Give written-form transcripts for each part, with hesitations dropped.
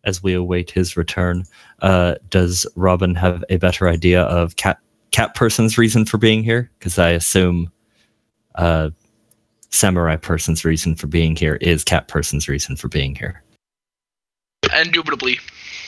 as we await his return, does Robin have a better idea of cat person's reason for being here? Because I assume samurai person's reason for being here is cat person's reason for being here. Indubitably.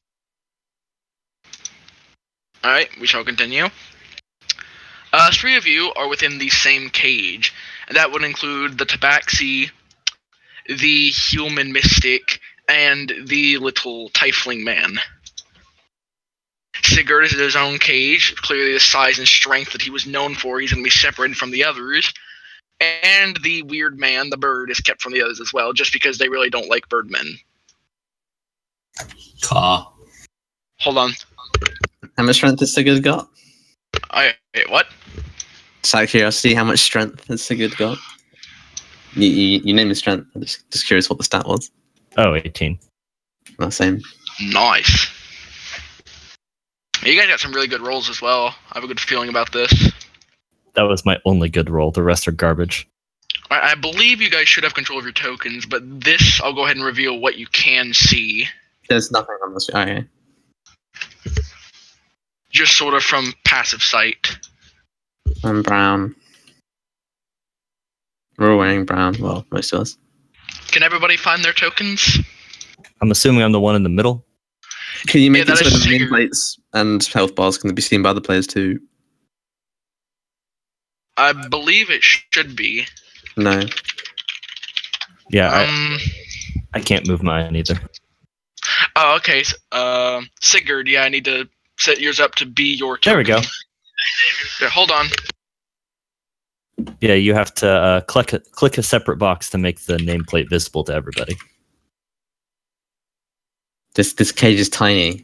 Alright, we shall continue. 3 of you are within the same cage, and that would include the Tabaxi, the human mystic, and the little tiefling man. Sigurd is in his own cage, clearly the size and strength that he was known for. He's going to be separated from the others. And the weird man, the bird, is kept from the others as well, just because they really don't like birdmen. Car. Hold on. How much strength has Sigurd got? What? Just out of curiosity, how much strength has Sigurd got? You named the strength. I'm just curious what the stat was. Oh, 18. Well, same. Nice. You guys got some really good rolls as well. I have a good feeling about this. That was my only good roll. The rest are garbage. I believe you guys should have control of your tokens, but this, I'll go ahead and reveal what you can see. There's nothing on this. Okay. Just sort of from passive sight. I'm brown. We're all wearing brown. Well, most of us. Can everybody find their tokens? I'm assuming I'm the one in the middle. Can you make Yeah, it that so is the Sigurd. nameplates and health bars can be seen by the players too? I believe it should be. No. Yeah, I can't move mine either. Oh, okay. Sigurd, yeah, I need to set yours up to be your token. There we go. Yeah, hold on. Yeah, you have to click a separate box to make the nameplate visible to everybody. This cage is tiny.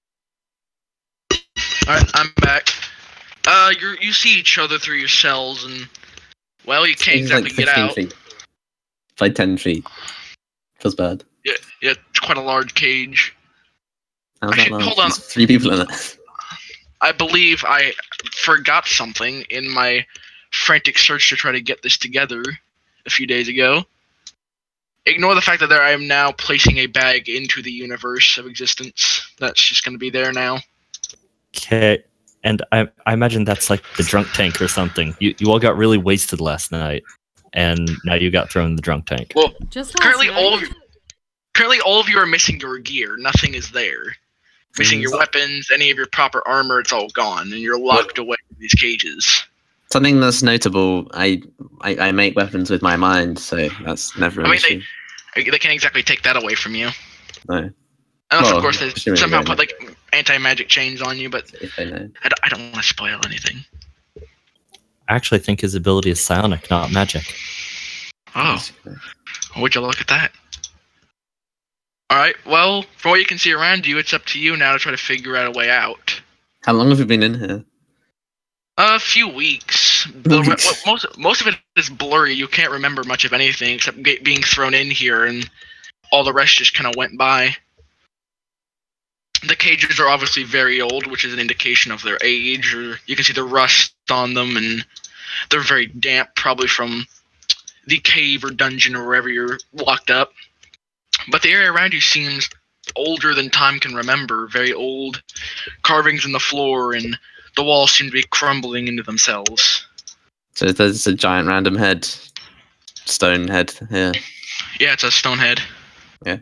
Alright, I'm back. You see each other through your cells, and, well, you can't It's exactly like get 15 out. feet. It's like 10 feet. Feels bad. Yeah, it's quite a large cage. How's Actually, that large? hold on. There's 3 people in it. I believe I forgot something in my frantic search to try to get this together a few days ago. Ignore the fact that I am now placing a bag into the universe of existence. That's just going to be there now. Okay, and I imagine that's like the drunk tank or something. You all got really wasted last night, and now you got thrown in the drunk tank. Well, Just currently last night. currently all of you are missing your gear. Nothing is there. Missing your weapons, any of your proper armor, it's all gone, and you're locked away in these cages. Something that's notable, I make weapons with my mind, so that's never an issue. They can't exactly take that away from you. No. Unless, Well, of course, they assuming somehow they put like anti-magic chains on you, but If they know. I don't want to spoil anything. I actually think his ability is psionic, not magic. Oh, would you look at that? Alright, well, from what you can see around you, it's up to you now to try to figure out a way out. How long have we been in here? A few weeks. Most of it is blurry. You can't remember much of anything except being thrown in here, and all the rest just kind of went by. The cages are obviously very old, which is an indication of their age, or you can see the rust on them, and they're very damp, probably from the cave or dungeon or wherever you're locked up. But the area around you seems older than time can remember, very old. Carvings in the floor, and the walls seem to be crumbling into themselves. So there's a giant random head. Stone head here. Yeah, it's a stone head. Yeah.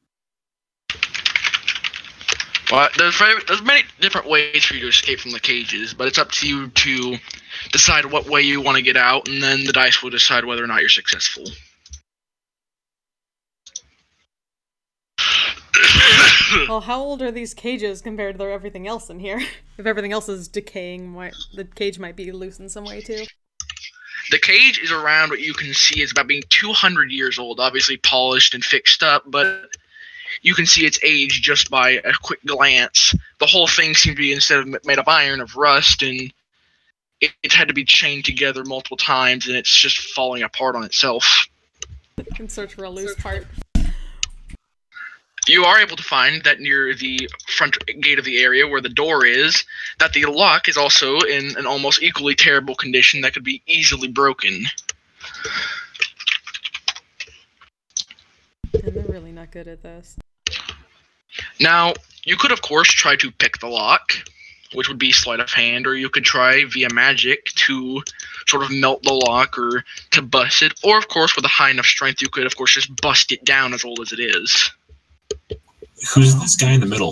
Well, there's many different ways for you to escape from the cages, but it's up to you to decide what way you want to get out, and then the dice will decide whether or not you're successful. Well, how old are these cages compared to everything else in here? If everything else is decaying, the cage might be loose in some way too. The cage is around what you can see is about being 200 years old, obviously polished and fixed up, but you can see its age just by a quick glance. The whole thing seems to be, instead of made of iron, of rust, and it's had to be chained together multiple times, and it's just falling apart on itself. And search for a loose part. You are able to find that near the front gate of the area where the door is, that the lock is also in an almost equally terrible condition that could be easily broken. And they're really not good at this. Now, you could, of course, try to pick the lock, which would be sleight of hand, or you could try via magic to sort of melt the lock or to bust it. Or, of course, with a high enough strength, you could, of course, just bust it down as old as it is. Who's this guy in the middle?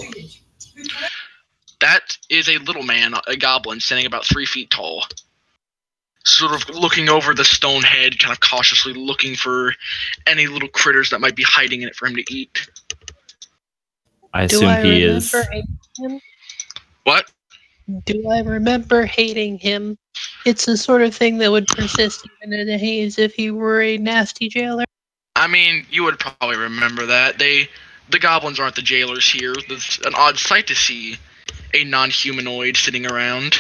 That is a little man, a goblin, standing about 3 feet tall. Sort of looking over the stone head, kind of cautiously looking for any little critters that might be hiding in it for him to eat. I assume he is. Him? What? Do I remember hating him? It's the sort of thing that would persist even in a haze if he were a nasty jailer. I mean, you would probably remember that. The goblins aren't the jailers here. It's an odd sight to see a non-humanoid sitting around.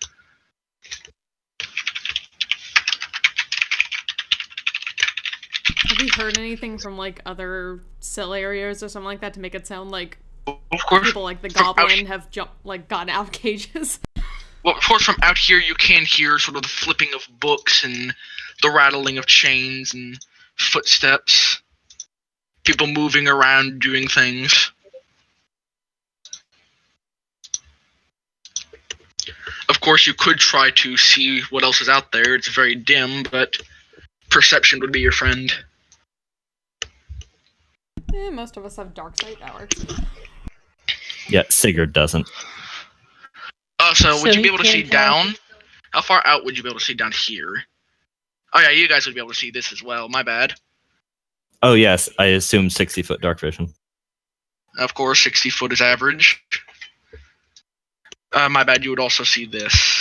Have you heard anything from, like, other cell areas or something like that to make it sound like Of course, people like the goblin have gotten out of cages? Well, of course, from out here you can hear sort of the flipping of books and the rattling of chains and footsteps. People moving around doing things. Of course, you could try to see what else is out there. It's very dim, but perception would be your friend. Most of us have dark sight powers. Yeah, Sigurd doesn't. So would you be he able to see can't tell. down? How far out would you be able to see down here? Oh yeah, you guys would be able to see this as well. My bad. Oh yes, I assume 60-foot dark vision. Of course, 60 foot is average. My bad, you would also see this.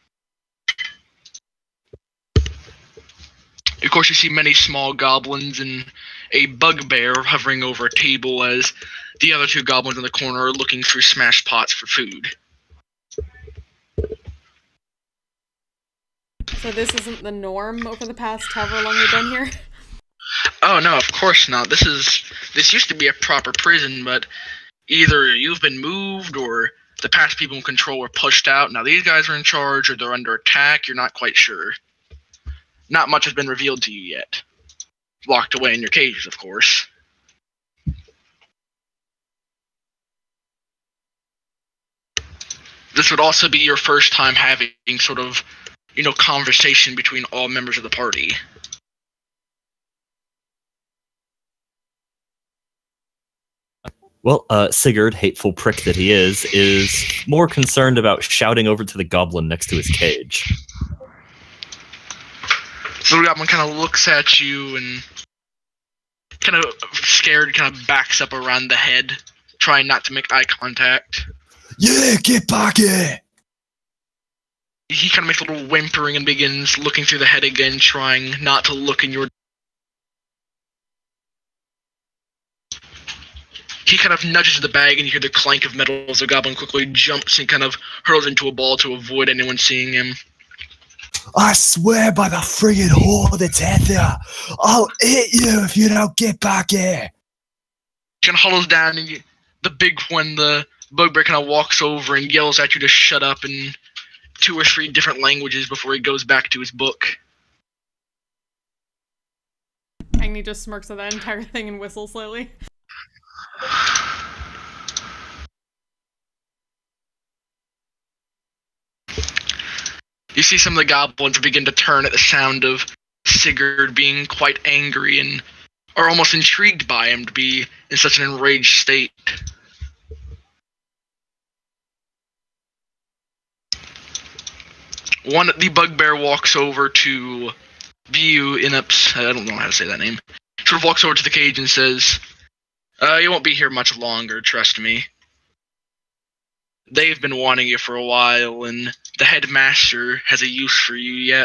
Of course, you see many small goblins and a bugbear hovering over a table as the other 2 goblins in the corner are looking through smashed pots for food. So this isn't the norm over the past however long we've been here? Oh no, of course not. This used to be a proper prison, but either you've been moved or the past people in control were pushed out. Now these guys are in charge or they're under attack, you're not quite sure. Not much has been revealed to you yet. Locked away in your cages, of course. This would also be your first time having sort of, conversation between all members of the party. Well, Sigurd, hateful prick that he is more concerned about shouting over to the goblin next to his cage. So the goblin kind of looks at you and kind of scared, kind of backs up around the head, trying not to make eye contact. Yeah, get back here! He kind of makes a little whimpering and begins looking through the head again, trying not to look in your... He kind of nudges the bag and you hear the clank of metal as the goblin quickly jumps and kind of hurls into a ball to avoid anyone seeing him. I swear by the friggin' whore that's out there, I'll hit you if you don't get back here! Kind of huddles down and the big one, the bugbear, kind of walks over and yells at you to shut up in 2 or 3 different languages before he goes back to his book. Agni just smirks at that entire thing and whistles slowly. You see some of the goblins begin to turn at the sound of Sigurd being quite angry and are almost intrigued by him to be in such an enraged state. The bugbear walks over to view Inups. I don't know how to say that name. Sort of walks over to the cage and says, you won't be here much longer, trust me. They've been wanting you for a while, and the headmaster has a use for you yet.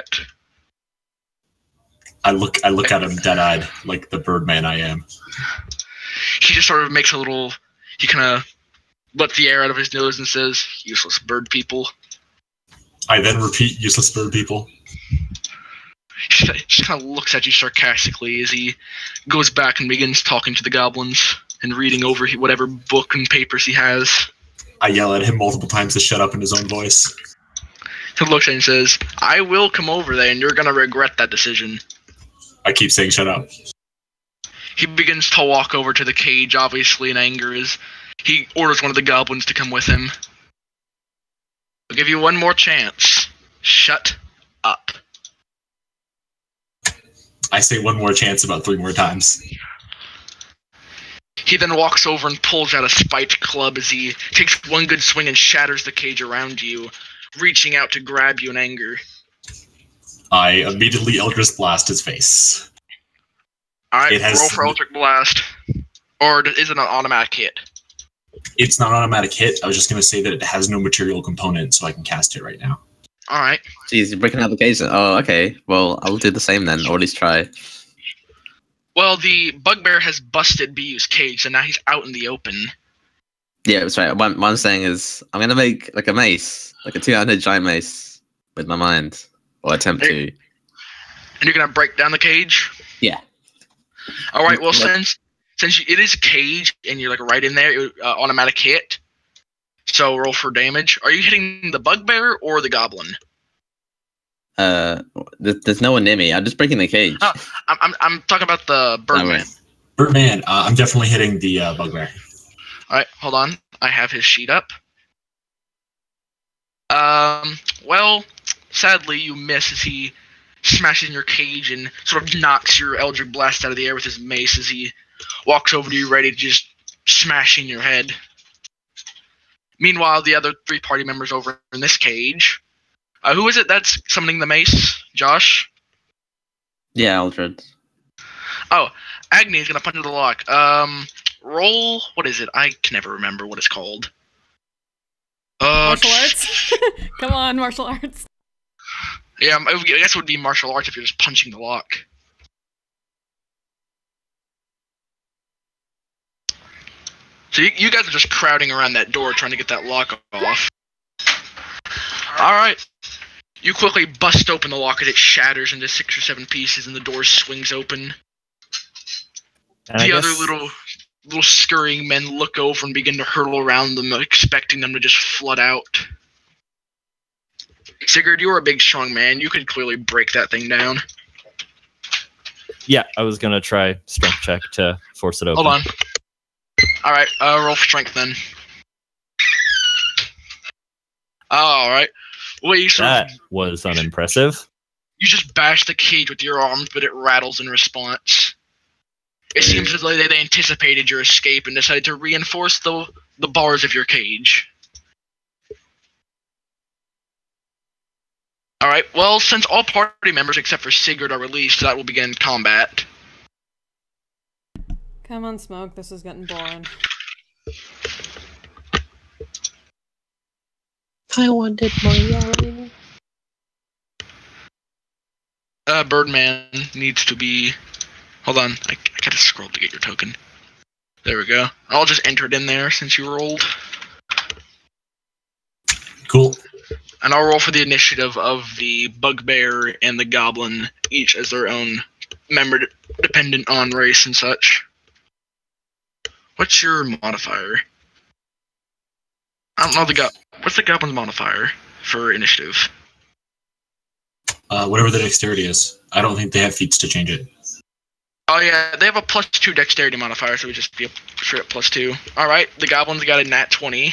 I look at him dead-eyed, like the Birdman I am. He just sort of makes a little... He kind of lets the air out of his nose and says, useless bird people. I then repeat, useless bird people. He just kind of looks at you sarcastically as he goes back and begins talking to the goblins and reading over whatever book and papers he has. I yell at him multiple times to shut up in his own voice. He looks at him and says, I will come over there and you're going to regret that decision. I keep saying shut up. He begins to walk over to the cage, obviously in anger, as He orders one of the goblins to come with him. I'll give you one more chance. Shut up. I say one more chance about 3 more times. He then walks over and pulls out a spiked club as he takes one good swing and shatters the cage around you, reaching out to grab you in anger. I immediately Eldritch Blast his face. Alright, roll for Eldritch Blast. Or is it an automatic hit? It's not an automatic hit. I was just going to say that it has no material component, so I can cast it right now. Alright. Jeez, you're breaking out the cage. Oh, okay. Well, I'll do the same then, or at least try. Well, the bugbear has busted Biyu's cage, and now he's out in the open. Yeah, that's right. What I'm saying is, I'm gonna make like a mace, like a 2-handed giant mace, with my mind, or attempt to. And you're gonna break down the cage? Yeah. Alright, well, since it is a cage, and you're like right in there, automatic hit. So roll for damage. Are you hitting the bugbear or the goblin? There's no one near me. I'm just breaking the cage. Oh, I'm talking about the Birdman. Birdman, I'm definitely hitting the bugbear. Alright, hold on. I have his sheet up. Well, sadly you miss as he smashes in your cage and sort of knocks your Eldritch Blast out of the air with his mace as he walks over to you ready to just smash in your head. Meanwhile, the other 3 party members over in this cage. Who is it that's summoning the mace? Josh? Yeah, Aldred. Oh, Agni is gonna punch into the lock. Roll. What is it? I can never remember what it's called. Martial arts? Come on, martial arts. Yeah, I guess it would be martial arts if you're just punching the lock. So you guys are just crowding around that door trying to get that lock off. Alright. You quickly bust open the lock as it shatters into 6 or 7 pieces and the door swings open. And the other little scurrying men look over and begin to hurtle around them, expecting them to just flood out. Sigurd, you're a big, strong man. You could clearly break that thing down. Yeah, I was gonna try strength check to force it open. Hold on. Alright, roll for strength then. Alright. Well, That was unimpressive. You just bash the cage with your arms, but it rattles in response. It seems as though they anticipated your escape and decided to reinforce the bars of your cage. Alright, well, since all party members except for Sigurd are released, that will begin combat. Come on, Smoke. This is getting boring. I wanted more yelling. Birdman needs to be... Hold on, I gotta scroll to get your token. There we go. I'll just enter it in there since you rolled. Cool. And I'll roll for the initiative of the bugbear and the goblin, each as their own member dependent on race and such. What's your modifier? I don't know what's the goblin's modifier for initiative? Whatever the dexterity is. I don't think they have feats to change it. Oh yeah, they have a +2 dexterity modifier, so we just be a straight up +2. Alright, the goblin's got a nat 20.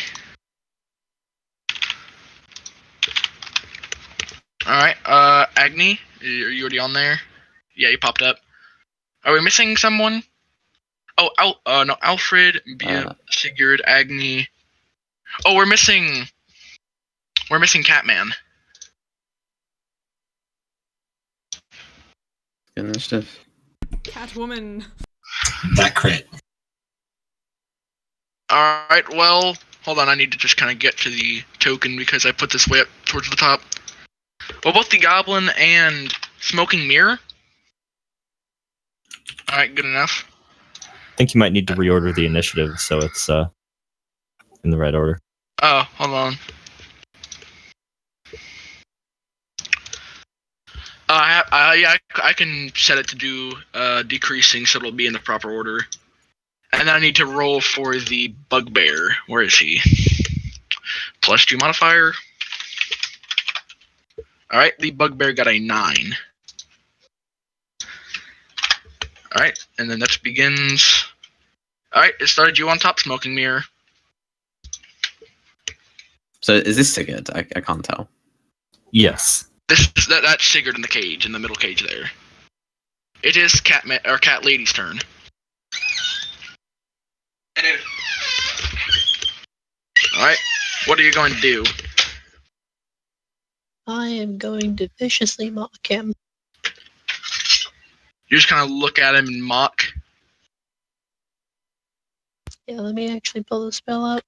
Alright, Agni, are you already on there? Yeah, you popped up. Are we missing someone? Oh, no, Alfred, Bia, Sigurd, Agni. Oh, we're missing Catman. Good initiative. Catwoman. That crit. Alright, well, hold on, I need to just kind of get to the token because I put this way up towards the top. Well, both the Goblin and Smoking Mirror. Alright, good enough. I think you might need to reorder the initiative so it's in the right order. Oh, hold on. Yeah, I can set it to do decreasing so it'll be in the proper order. And then I need to roll for the Bugbear. Where is he? +2 modifier. Alright, the Bugbear got a 9. Alright, and then that begins. Alright, it started you on top, Smoking Mirror. So is this Sigurd? I can't tell. Yes. That's Sigurd in the cage, in the middle cage there. It is Cat Lady's turn. Alright, what are you going to do? I am going to viciously mock him. You just kind of look at him and mock. Yeah, let me actually pull the spell up.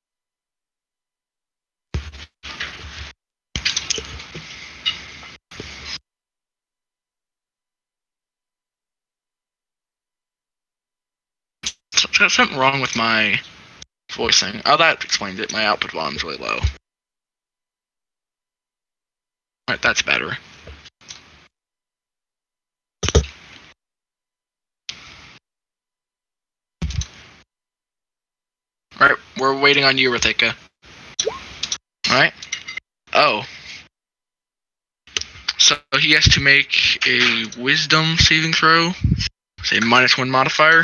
There's something wrong with my voicing. Oh, that explains it. My output volume's really low. Alright, that's better. Alright, we're waiting on you, Rathika. Alright. Oh. So he has to make a wisdom saving throw. Say -1 modifier.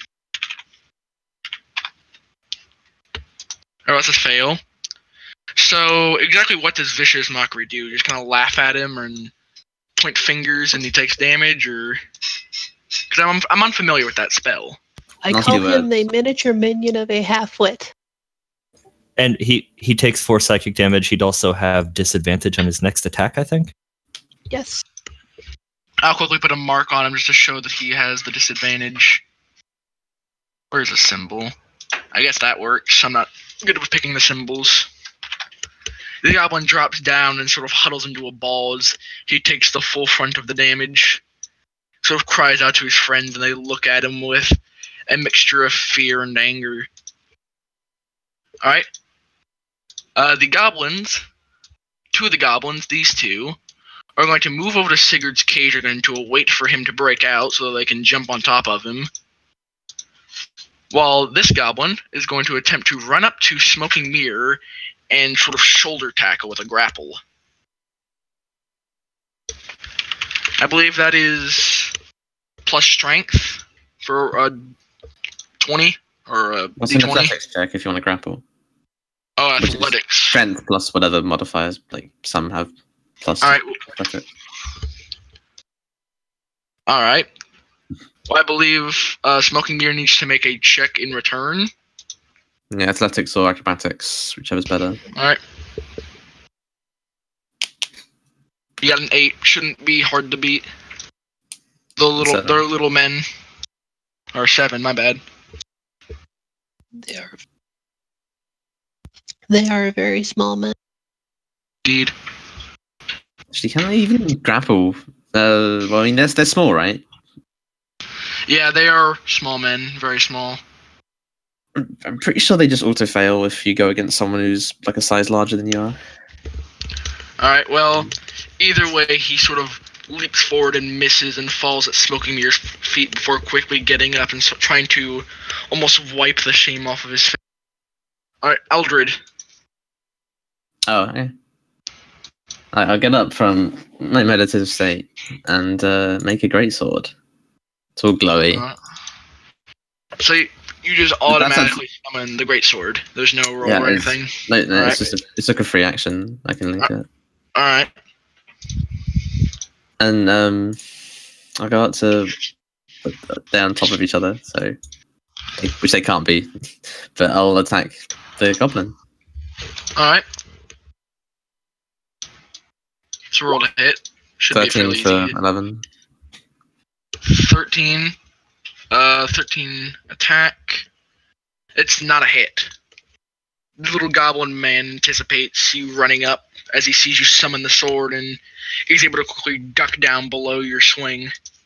Or else it's fail. So exactly what does Vicious Mockery do? Just kind of laugh at him and point fingers and he takes damage, or... Because I'm unfamiliar with that spell. I call him the miniature minion of a half-wit. And he takes 4 psychic damage. He'd also have disadvantage on his next attack, I think. Yes. I'll quickly put a mark on him just to show that he has the disadvantage. Where's the symbol? I guess that works. I'm not good with picking the symbols. The goblin drops down and sort of huddles into a ball as he takes the full front of the damage. Sort of cries out to his friends, and they look at him with a mixture of fear and anger. Alright. The goblins, 2 of the goblins, these 2, are going to move over to Sigurd's cage. They're going to wait for him to break out so that they can jump on top of him. While this goblin is going to attempt to run up to Smoking Mirror and sort of shoulder tackle with a grapple. I believe that is plus strength for a 20 or a What's an D20. athletics check if you want to grapple? Oh, Which is athletics. Strength plus whatever modifiers, like some have plus. Alright. athletics. Alright. Well, I believe Smoking Mirror needs to make a check in return. Yeah, athletics or acrobatics, whichever's better. Alright. You got an 8. Shouldn't be hard to beat. They're little men. Or 7, my bad. They are very small men. Indeed. Actually, can they even grapple? Well, I mean, they're small, right? Yeah, they are small men. Very small. I'm pretty sure they just auto fail if you go against someone who's like a size larger than you are. Alright, well, either way, he sort of leaps forward and misses and falls at Smoking Mirror's feet before quickly getting up and trying to almost wipe the shame off of his face. Alright, Eldred. Oh, okay. I'll get up from my meditative state and make a greatsword. It's all glowy. So you just automatically summon the greatsword. There's no roll or anything. No, Alright. it's like a free action. I can link it. Alright. And I'll go up to they're on top of each other, so which they can't be. But I'll attack the goblin. Alright. So roll to hit. Should be 13 fairly for easy. 11. 13. 13 attack. It's not a hit. The little goblin man anticipates you running up as he sees you summon the sword, and he's able to quickly duck down below your swing.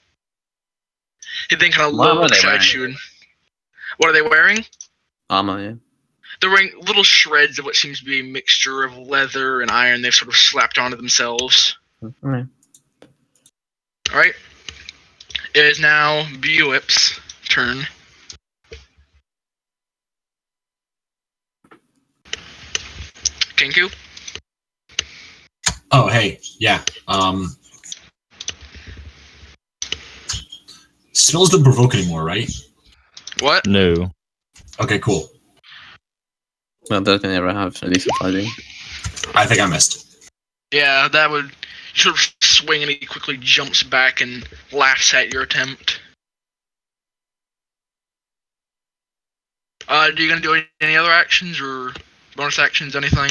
He then kind of looks at you. And what are they wearing? Armor, yeah. They're wearing little shreds of what seems to be a mixture of leather and iron they've sort of slapped onto themselves. Alright. Alright. It is now Buip's turn. Kenku? Oh, hey, yeah. Spells don't provoke anymore, right? What? No. Okay, cool. Well, I don't think they ever have, at least if I do. I think I missed. Yeah, that would sort of swing, and he quickly jumps back and laughs at your attempt. Are you gonna do any other actions or bonus actions, anything?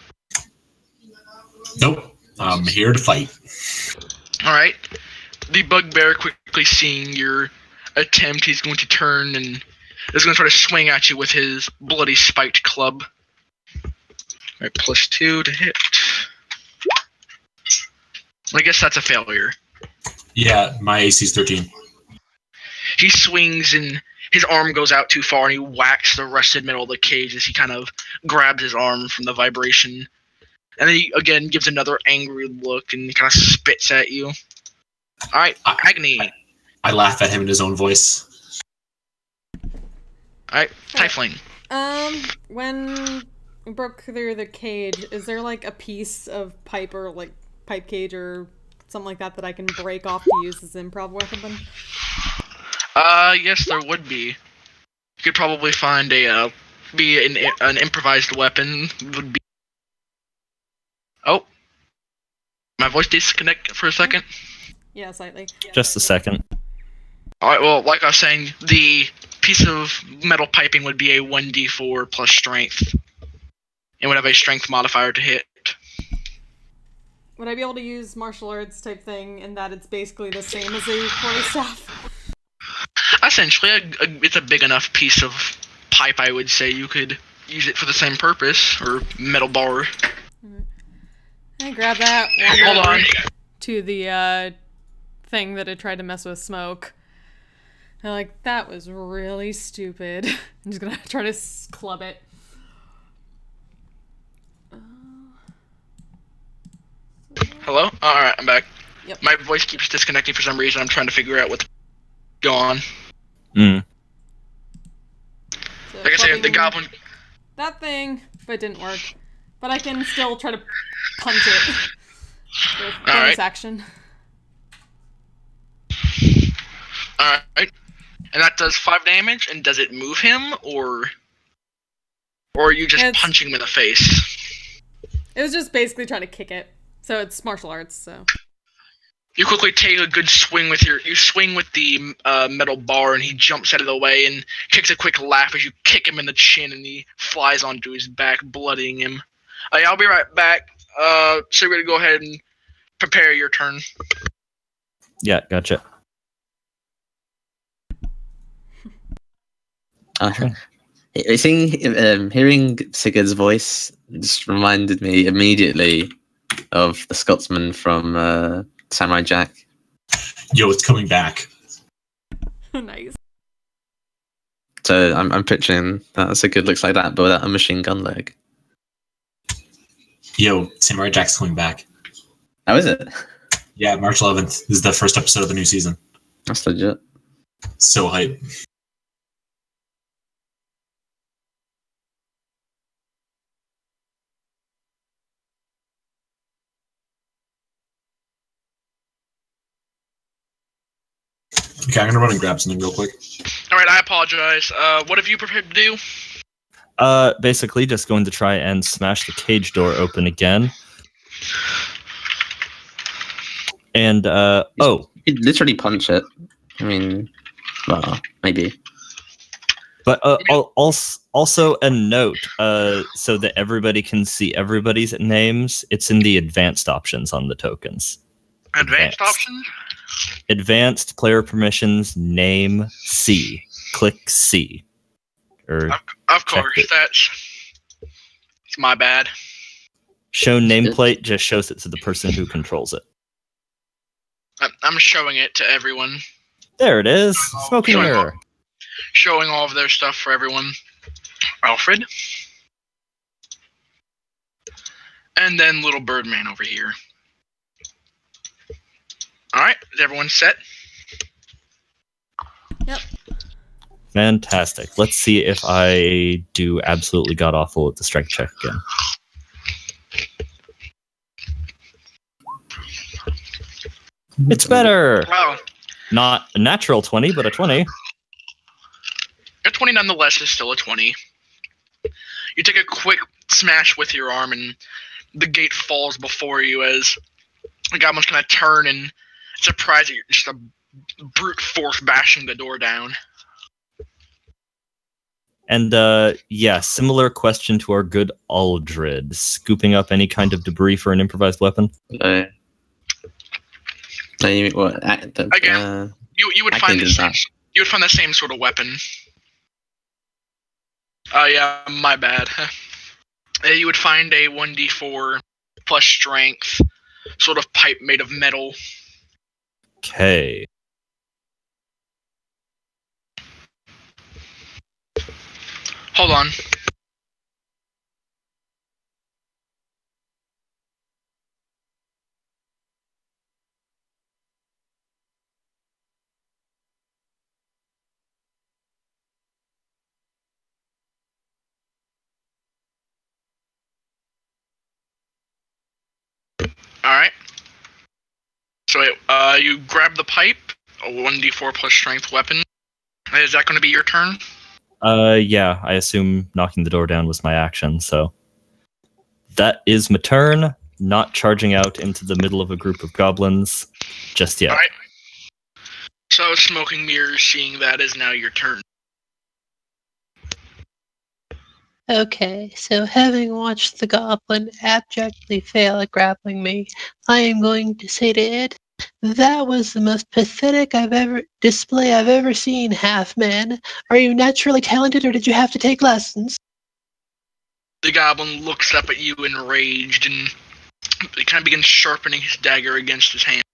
Nope. I'm here to fight. Alright. The bugbear, quickly seeing your attempt, he's going to turn and is going to try to swing at you with his bloody spiked club. Alright, +2 to hit. I guess that's a failure. Yeah, my AC's 13. He swings and his arm goes out too far and he whacks the rusted middle of the cage as he kind of grabs his arm from the vibration. And then he again gives another angry look and kind of spits at you. Alright, Agni. I laugh at him in his own voice. Alright, Typhling. When we broke through the cage, is there like a piece of pipe or like pipe cage or something like that that I can break off to use as an improv weapon? Yes, there would be. You could probably find an improvised weapon. Would be. Oh, my voice disconnected for a second. Yeah, slightly. Just a second. Alright, well, like I was saying, the piece of metal piping would be a 1d4 plus strength. And would have a strength modifier to hit. Would I be able to use martial arts type thing in that it's basically the same as a quarterstaff? Essentially, it's a big enough piece of pipe, I would say you could use it for the same purpose, or metal bar. I grab that. Hold on. To the thing that I tried to mess with Smoke. I'm like, that was really stupid. I'm just gonna try to club it. Hello? Alright, I'm back. Yep. My voice keeps disconnecting for some reason. I'm trying to figure out what's going on. So Like I said, the clubbing goblin... that thing, but it didn't work. But I can still try to punch it with bonus Alright. action. Alright. And that does 5 damage, and does it move him, or are you just punching him in the face? It was just basically trying to kick it. So it's martial arts, so. You quickly take a good swing with you swing with the metal bar, and he jumps out of the way and kicks a quick laugh as you kick him in the chin, and he flies onto his back, bloodying him. I'll be right back. So you're gonna go ahead and prepare your turn. Yeah, gotcha. Hearing Sigurd's voice just reminded me immediately of the Scotsman from Samurai Jack. Yo, it's coming back. Nice. So I'm picturing that Sigurd looks like that, but without a machine gun leg. Yo, Samurai Jack's coming back. How is it? Yeah, March 11th. This is the first episode of the new season. That's legit. So hype. Okay, I'm gonna run and grab something real quick. Alright, I apologize. What have you prepared to do? Basically just going to try and smash the cage door open again. And, You could literally punch it. I mean, well, maybe. But also a note, so that everybody can see everybody's names. It's in the advanced options on the tokens. Advanced options? Advanced player permissions, name C. Click C. Or of course, it's my bad. Show nameplate just shows it to the person who controls it. I'm showing it to everyone. There it is. Smoking mirror. Showing all of their stuff for everyone. Alfred. And then little Birdman over here. Alright, is everyone set? Yep. Fantastic. Let's see if I do absolutely god-awful at the strength check again. It's better! Wow. Not a natural 20, but a 20. A 20 nonetheless is still a 20. You take a quick smash with your arm and the gate falls before you as the goblin's kind of turn and surprise that you're just a brute force bashing the door down. And yeah, similar question to our good Aldred. Scooping up any kind of debris for an improvised weapon? What? Again, you would find the same sort of weapon. Yeah, my bad. You would find a 1d4 plus strength sort of pipe made of metal. Okay. Hold on. Alright. So you grab the pipe, a 1d4 plus strength weapon. Is that going to be your turn? Yeah, I assume knocking the door down was my action, so... That is my turn, not charging out into the middle of a group of goblins just yet. Alright. So, Smoking Mirrors, seeing that is now your turn. Okay, so having watched the goblin abjectly fail at grappling me, I am going to say to it, that was the most pathetic display I've ever seen, Half-Man. Are you naturally talented or did you have to take lessons? The goblin looks up at you enraged and he kind of begins sharpening his dagger against his hand.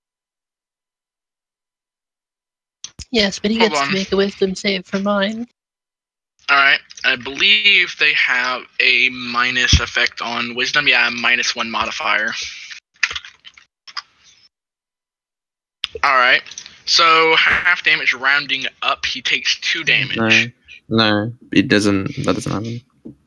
Yes, but he gets to make a wisdom save for mine. Alright, I believe they have a minus effect on wisdom. Yeah, -1 modifier. Alright, so half damage rounding up, he takes 2 damage. No, it doesn't. That doesn't happen.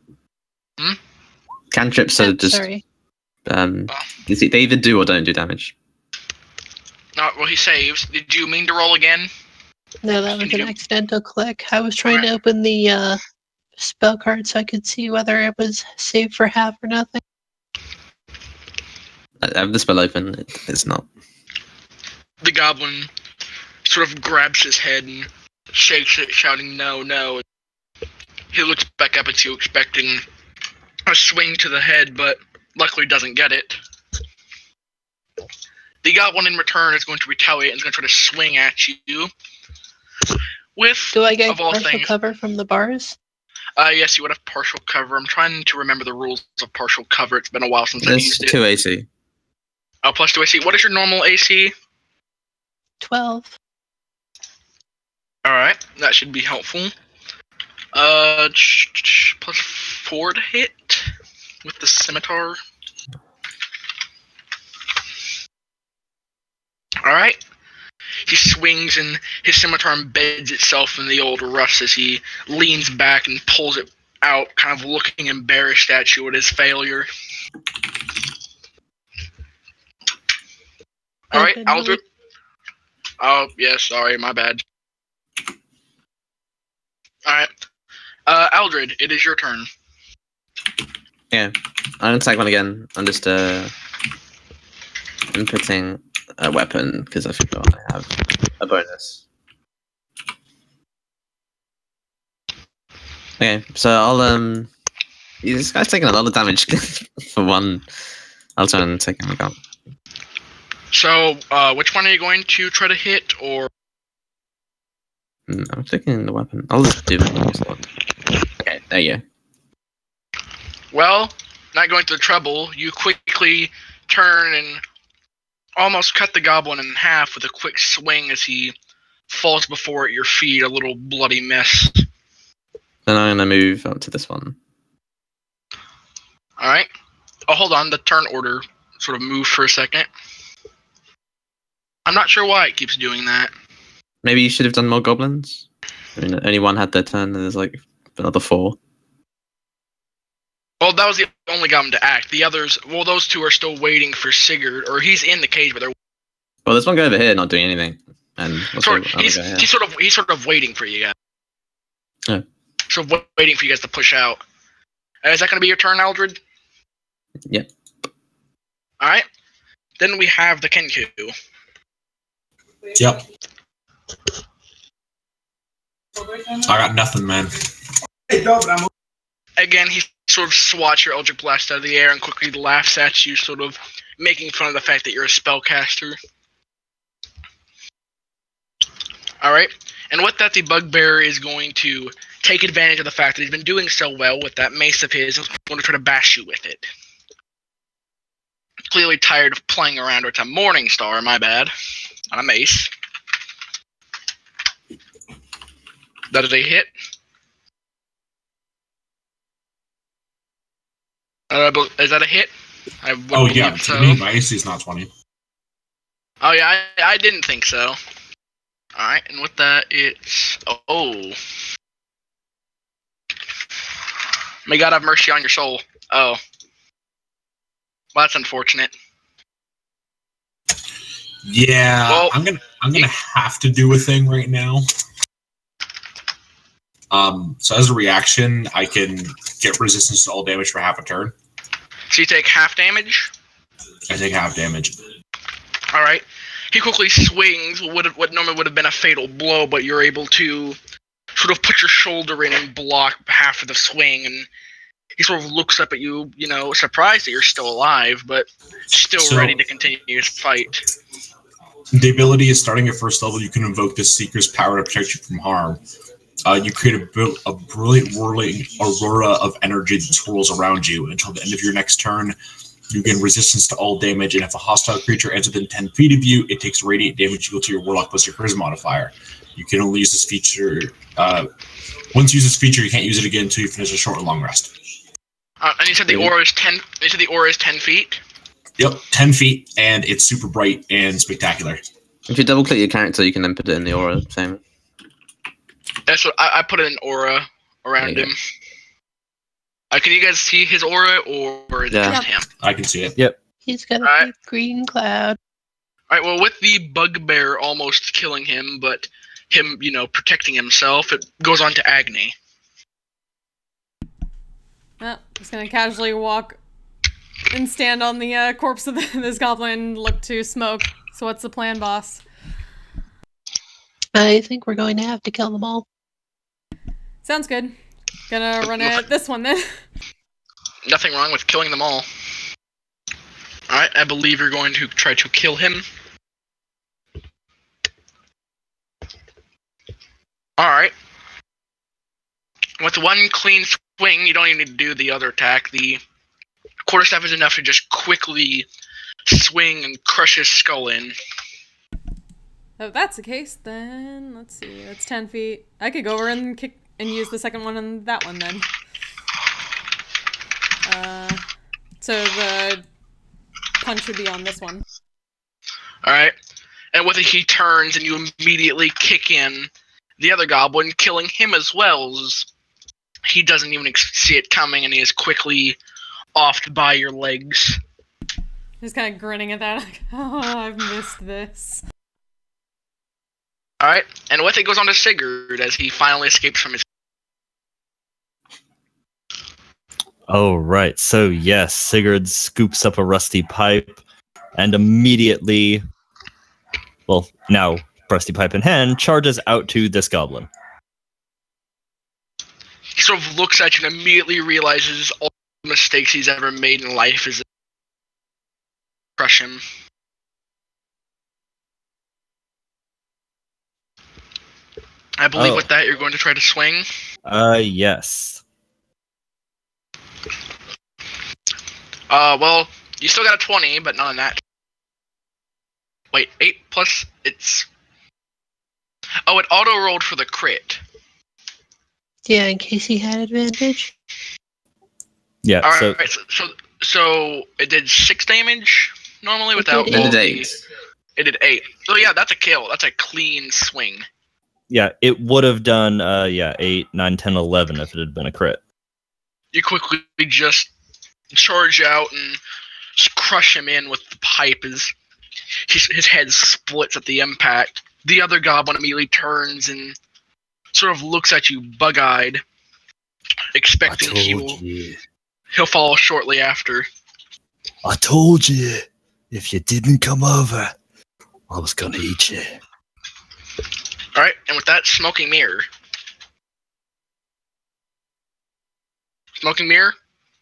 Cantrips are just. Sorry. They either do or don't do damage. Well, he saves. Did you mean to roll again? No, that was an accidental click. I was trying to open the spell card so I could see whether it was saved for half or nothing. I have the spell open. It's not. The goblin sort of grabs his head and shakes it, shouting, "No, no." He looks back up at you, expecting a swing to the head, but luckily doesn't get it. The goblin in return is going to retaliate and is going to try to swing at you. Do I get partial cover from the bars? Yes, you would have partial cover. I'm trying to remember the rules of partial cover. It's been a while since I've used it. It's 2 AC. Oh, plus 2 AC. What is your normal AC? 12. Alright, that should be helpful. Plus 4 to hit with the scimitar. Alright. He swings and his scimitar embeds itself in the old rust as he leans back and pulls it out, kind of looking embarrassed at you at his failure. Alright, Aldred. Oh, yeah, sorry, my bad. Alright. Aldred, it is your turn. Yeah. I don't attack one again. I'm just inputting a weapon because I forgot I have a bonus. Okay, so I'll this guy's taking a lot of damage for one. I'll try and take him again. So, which one are you going to try to hit, or? I'm clicking the weapon. I'll just do it. Okay, there you go. Well, not going through trouble, you quickly turn and almost cut the goblin in half with a quick swing as he falls before at your feet, a little bloody mess. Then I'm gonna move up to this one. Alright. Oh, hold on, the turn order sort of moved for a second. I'm not sure why it keeps doing that. Maybe you should have done more goblins? I mean, only one had their turn, and there's like another 4. Well, that was the only goblin to act. The others, well, those 2 are still waiting for Sigurd, or he's in the cage, but they're. Well, there's one guy over here not doing anything, and he's sort of waiting for you guys. Yeah. Sort of waiting for you guys to push out. Is that going to be your turn, Aldred? Yep. Alright. Then we have the Kenku. Yep. I got nothing, man. Again, he sort of swats your Eldritch Blast out of the air and quickly laughs at you, sort of making fun of the fact that you're a spellcaster. Alright, and with that, the Bugbear is going to take advantage of the fact that he's been doing so well with that mace of his and is going to try to bash you with it. Clearly tired of playing around with a Morningstar, my bad. Not a mace. That is a hit. Is that a hit? Oh yeah, so. My AC is not 20. Oh yeah, I didn't think so. Alright, and with that, it's... Oh. May God have mercy on your soul. Oh. Well, that's unfortunate. Yeah, well, I'm gonna have to do a thing right now. So as a reaction, I can get resistance to all damage for half a turn. So you take half damage? I take half damage. Alright. He quickly swings what normally would have been a fatal blow, but you're able to sort of put your shoulder in and block half of the swing, and he sort of looks up at you, you know, surprised that you're still alive, but still ready to continue his fight. The ability is starting at first level, you can invoke the Seeker's power to protect you from harm. You create a brilliant whirling aurora of energy that swirls around you. Until the end of your next turn, you gain resistance to all damage, and if a hostile creature ends within 10 feet of you, it takes radiant damage equal to your Warlock plus your Charisma modifier. You can only use this feature... once you use this feature, you can't use it again until you finish a short or long rest. And you said the aura is 10... You said the aura is 10 feet? Yep, 10 feet, and it's super bright and spectacular. If you double-click your character, you can then put it in the aura, same. That's what I put an aura around him. Can you guys see his aura, or is it just him? I can see it. Yep. He's got a big green cloud. Alright, well, with the Bugbear almost killing him, but him, you know, protecting himself, it goes on to Agni. Well, just gonna casually walk and stand on the corpse of this goblin and look to Smoke. So what's the plan, boss? I think we're going to have to kill them all. Sounds good. Gonna run at this one then. Nothing wrong with killing them all. Alright, I believe you're going to try to kill him. Alright. With one clean swing, you don't even need to do the other attack. The quarterstaff is enough to just quickly swing and crush his skull in. If that's the case, then let's see. That's 10 feet. I could go over and kick and use the second one on that one then. So the punch would be on this one. Alright. And with it, he turns and you immediately kick in the other goblin, killing him as well. He doesn't even see it coming, and he is quickly offed by your legs. Just kind of grinning at that, like, oh, I've missed this. Alright, and with it goes on to Sigurd as he finally escapes from his... Oh, right. So, yes, Sigurd scoops up a rusty pipe and immediately, well, now rusty pipe in hand, charges out to this goblin. He sort of looks at you and immediately realizes all the mistakes he's ever made in life is crush him. I believe with that you're going to try to swing. Yes. Well, you still got a 20, but not on that. Wait, 8 plus it's... Oh, it auto-rolled for the crit. Yeah, in case he had advantage. Yeah, Alright, so it did 6 damage normally without... It did 8. It did 8. So yeah, that's a kill. That's a clean swing. Yeah, it would have done, 8, 9, 10, 11 if it had been a crit. You quickly just charge out and just crush him in with the pipe as his head splits at the impact. The other goblin immediately turns and sort of looks at you bug-eyed, expecting he'll fall shortly after. I told you, if you didn't come over, I was gonna eat you. Alright, and with that, Smoking Mirror. Smoking Mirror?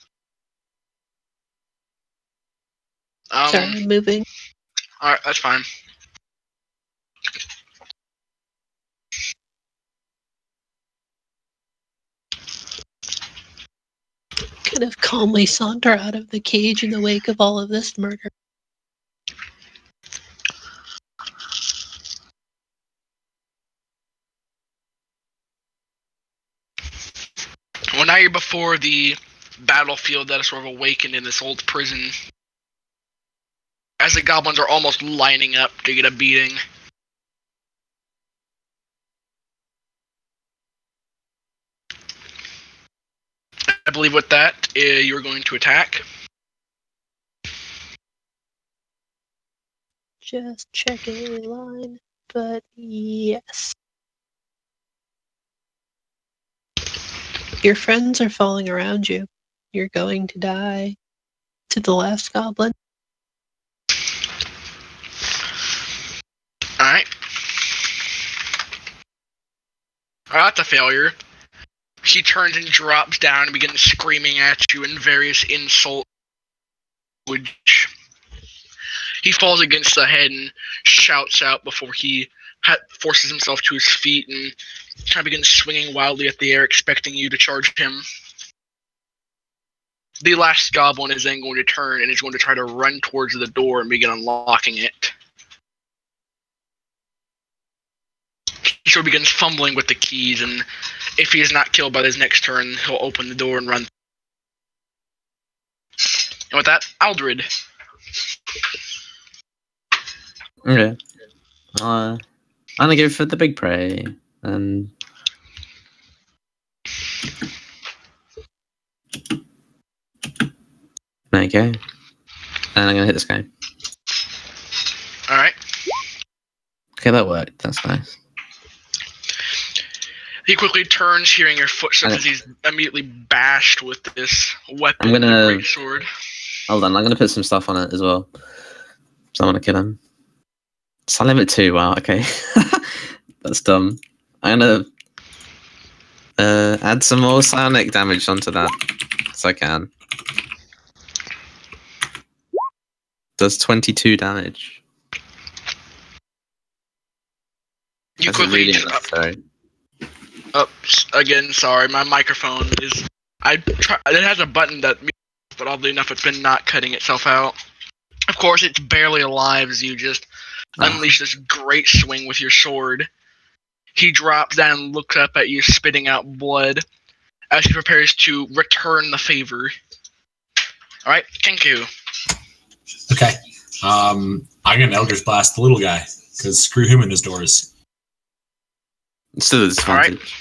Sorry, I'm moving. Alright, that's fine. Kind of calmly saunter out of the cage in the wake of all of this murder. Well, now you're before the battlefield that is sort of awakened in this old prison. As the goblins are almost lining up to get a beating. I believe with that, you're going to attack. Just checking a line, but yes. Your friends are falling around you. You're going to die. To the last goblin. Alright. Alright, that's a failure. He turns and drops down and begins screaming at you in various insult language. He falls against the head and shouts out before he forces himself to his feet and kind of begins swinging wildly at the air, expecting you to charge him. The last goblin is then going to turn and is going to try to run towards the door and begin unlocking it. He sort of begins fumbling with the keys, and if he is not killed by his next turn, he'll open the door and run. And with that, Aldred. Okay. I'm gonna go for the big prey. And okay. And I'm gonna hit this guy. Alright. Okay, that worked. That's nice. He quickly turns, hearing your footsteps as he's immediately bashed with this weapon, I'm gonna- the great sword. Hold on, I'm gonna put some stuff on it as well. So I'm gonna kill him. Silent 2, wow, okay. That's dumb. I'm gonna add some more psionic damage onto that. So I can. Does 22 damage. You That's quickly really just unnecessary. Oops, again, sorry, my microphone is... it has a button that... But oddly enough, it's been not cutting itself out. Of course, it's barely alive as you just unleash this great swing with your sword. He drops down and looks up at you, spitting out blood, as he prepares to return the favor. Alright, Kenku. Okay. I'm gonna Eldritch Blast the little guy, because screw him and his doors. Still a disadvantage.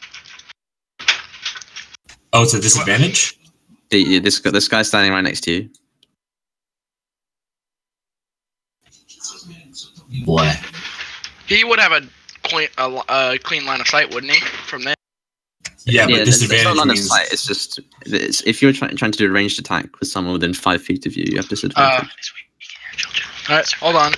Oh, it's a disadvantage? Yeah, this guy's standing right next to you. Boy. He would have a clean line of sight, wouldn't he? From there. Yeah, but it's disadvantage not line of means... sight. It's just if you're trying to do a ranged attack with someone within 5 feet of you, you have disadvantage. Alright, hold on.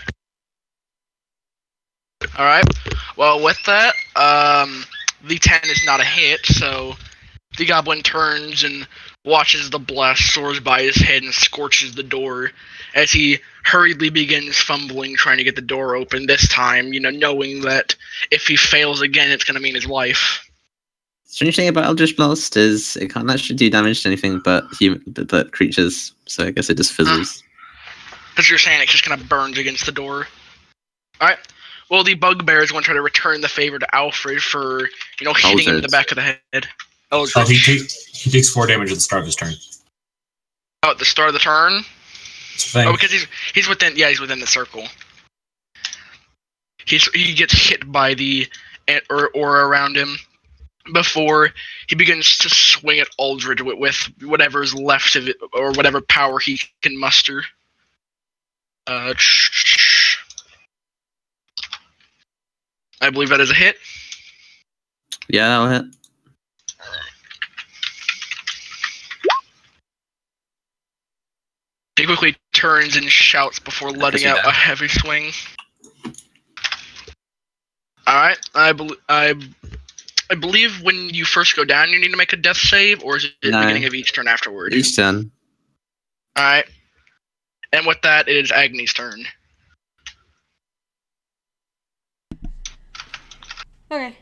Alright, well, with that, the 10 is not a hit, so the goblin turns and watches the blast soars by his head and scorches the door as he hurriedly begins fumbling, trying to get the door open, this time, knowing that if he fails again, it's going to mean his life. Strange thing about Eldritch Blast is it can't actually do damage to anything but creatures, so I guess it just fizzles. As you're saying, it just kind of burns against the door. Alright, well, the bugbear is going to try to return the favor to Alfred for, hitting him in the back of the head. Oh, he takes 4 damage at the start of his turn. Oh, at the start of the turn? Oh, because he's within the circle. He gets hit by the aura around him before he begins to swing at Aldred with whatever's left of it, or whatever power he can muster. I believe that is a hit. Yeah, that'll hit. He quickly turns and shouts before letting out a heavy swing. Alright, I believe when you first go down, you need to make a death save, or is it the beginning of each turn afterward? Each turn. Alright. And with that, it is Agni's turn. Okay.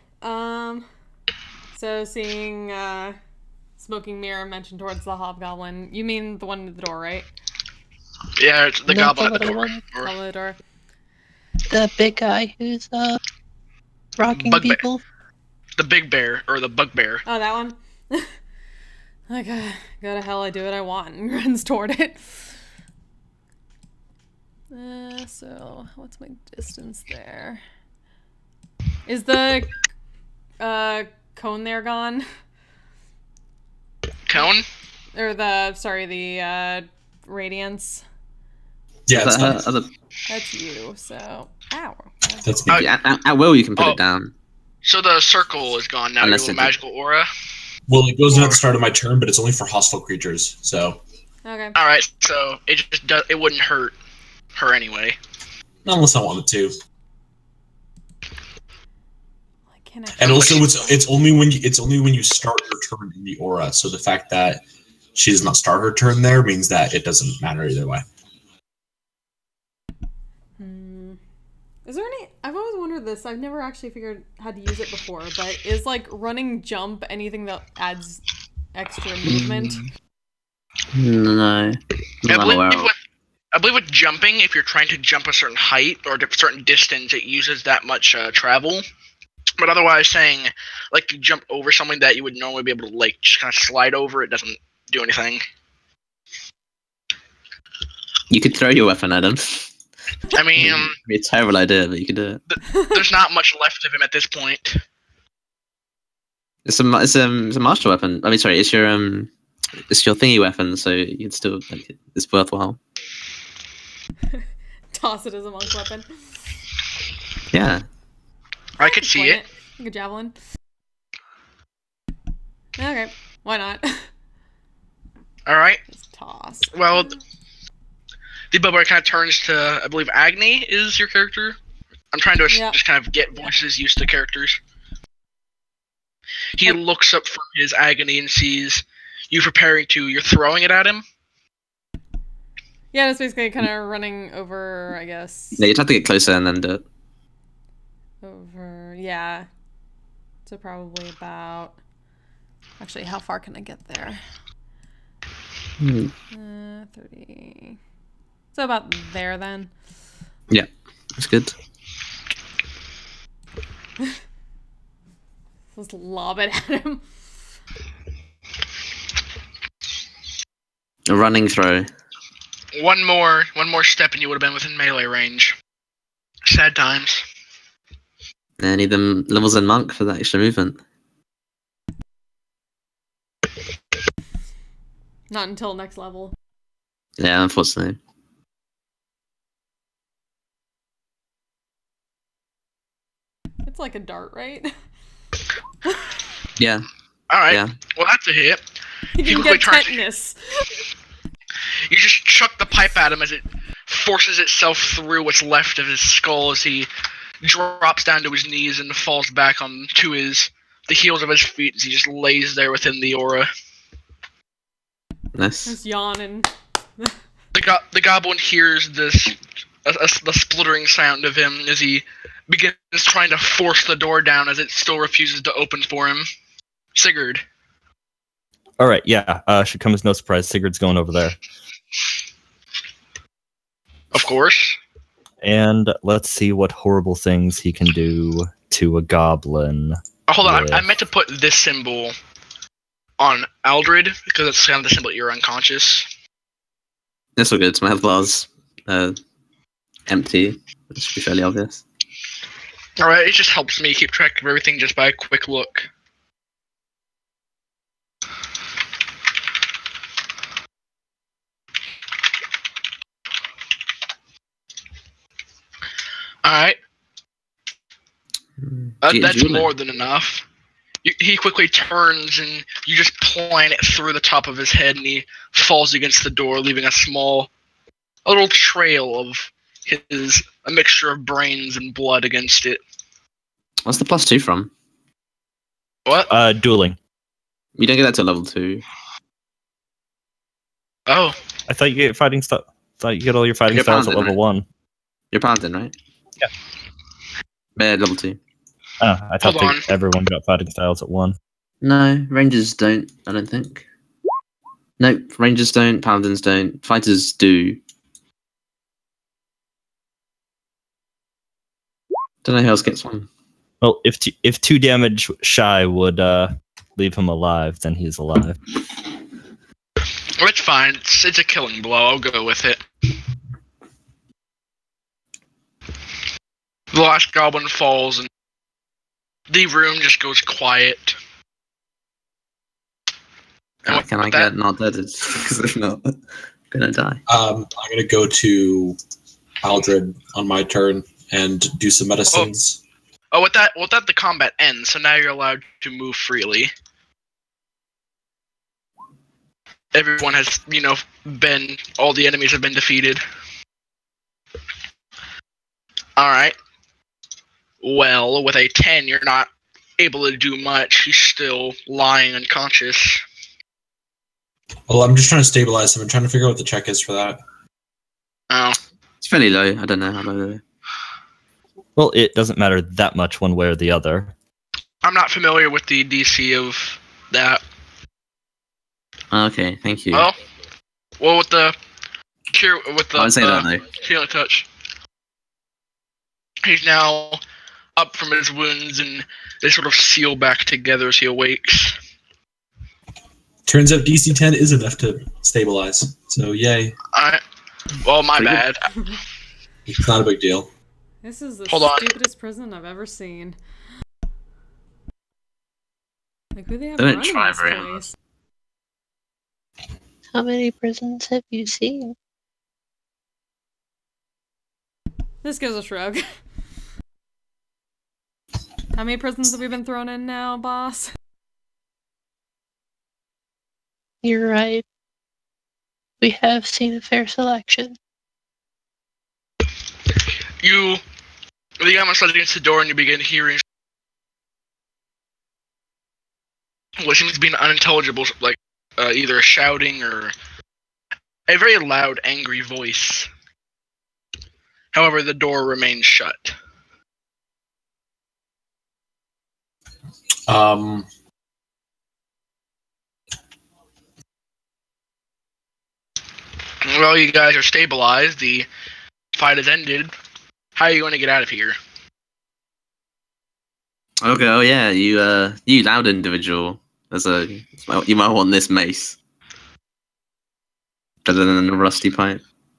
So seeing smoking mirror mentioned towards the hobgoblin. You mean the one at the door, right? Yeah, it's the Not goblin the at the little door. one. Goblin at the door. The big guy who's rocking Bugbear. people. The big bear, or the bugbear. Oh, that one? Like, go to hell, I do what I want, and runs toward it. So, what's my distance there? Is the cone there gone? Cone? Or the radiance? Yeah, it's not. That's you, so... Ow. That's me. At will, you can put it down. So the circle is gone now. Unless Your it- magical aura. Well, it goes in at the start of my turn, but it's only for hostile creatures. So, Okay. Alright, so it just does. It wouldn't hurt her anyway. unless I wanted to. I can't And also, it's only when you start your turn in the aura. So the fact that she does not start her turn there means that it doesn't matter either way. Is there any... I've always wondered this. I've never actually figured how to use it before, but is, like, running jump anything that adds extra movement? No. I believe with jumping, if you're trying to jump a certain height or a certain distance, it uses that much travel. But otherwise, saying, like, you jump over something that you would normally be able to, like, just kind of slide over, it doesn't do anything. You could throw your weapon at him. I mean... It'd be a terrible idea, but you could do it. There's not much left of him at this point. It's a martial weapon. I mean, sorry, it's your thingy weapon, so you can still, like, it's worthwhile. Toss it as a monk weapon. Yeah. I could see it. Like a javelin. Okay, why not? Alright. Just toss. Well, the bugbear kind of turns to, I believe Agni is your character. I'm trying to just kind of get voices used to characters. He looks up from his agony and sees you preparing to, you're throwing it at him? Yeah, it's basically kind of running over, I guess. Yeah, you'd have to get closer and then do it. Over, yeah. So probably about... Actually, how far can I get there? 30... So about there, then. Yeah, that's good. Just lob it at him. A running throw. One more step and you would have been within melee range. Sad times. I need them levels in monk for that extra movement. Not until next level. Yeah, unfortunately. It's like a dart, right? Yeah. Alright. Yeah. Well, that's a hit. You can quickly get turns- tetanus. You just chuck the pipe at him as it forces itself through what's left of his skull as he drops down to his knees and falls back onto the heels of his feet as he just lays there within the aura. Nice. Just yawning. The goblin hears the spluttering sound of him as he begins trying to force the door down as it still refuses to open for him. Sigurd. All right, yeah. Should come as no surprise. Sigurd's going over there. Of course. And let's see what horrible things he can do to a goblin. Oh, hold on, with- I meant to put this symbol on Aldred because it's kind of the symbol that you're unconscious. That's all good. My health bar's empty. It should be fairly obvious. Alright, it just helps me keep track of everything just by a quick look. Alright. That's more than enough. He quickly turns and you just plant it through the top of his head and he falls against the door, leaving a small a little trail of a mixture of brains and blood against it. What's the +2 from? What? Dueling. You don't get that to level 2. Oh, I thought you get fighting stuff. Thought you get all your fighting You're styles at Paladin, level right? 1. You're Paladin, right? Yeah. Yeah, level 2. Oh, I thought Hold on. everyone got fighting styles at 1. No, Rangers don't, I don't think. Nope, Rangers don't, Paladins don't, Fighters do. Don't know who else gets one. Well, if 2 damage shy would leave him alive, then he's alive. it's fine. It's a killing blow. I'll go with it. The last goblin falls, and the room just goes quiet. And Can I get not dead? Because if not, I'm gonna die. I'm gonna go to Aldred on my turn and do some medicines. Oh, with that, the combat ends, so now you're allowed to move freely. Everyone has, all the enemies have been defeated. Alright. Well, with a 10, you're not able to do much. He's still lying unconscious. Well, I'm just trying to stabilize him and trying to figure out what the check is for that. Oh. It's fairly low. I don't know how low they are. Well, it doesn't matter that much one way or the other. I'm not familiar with the DC of that. Okay, thank you. Well, with the cure, with the I would say that though. healing touch, he's now up from his wounds, and they sort of seal back together as he awakes. Turns out DC 10 is enough to stabilize. So yay. Well, my Pretty bad. It's not a big deal. This is the Hold on. stupidest prison I've ever seen. Like, who they have They don't running try this very hard. place? How many prisons have you seen? This goes a shrug. How many prisons have we been thrown in now, boss? You're right. We have seen a fair selection. The gamma slides against the door, and you begin hearing what seems to be an unintelligible, like either a shouting or a very loud, angry voice. However, the door remains shut. Well, you guys are stabilized. The fight has ended. How are you going to get out of here? Okay, oh yeah, you loud individual. You might want this mace. Better than a rusty pipe.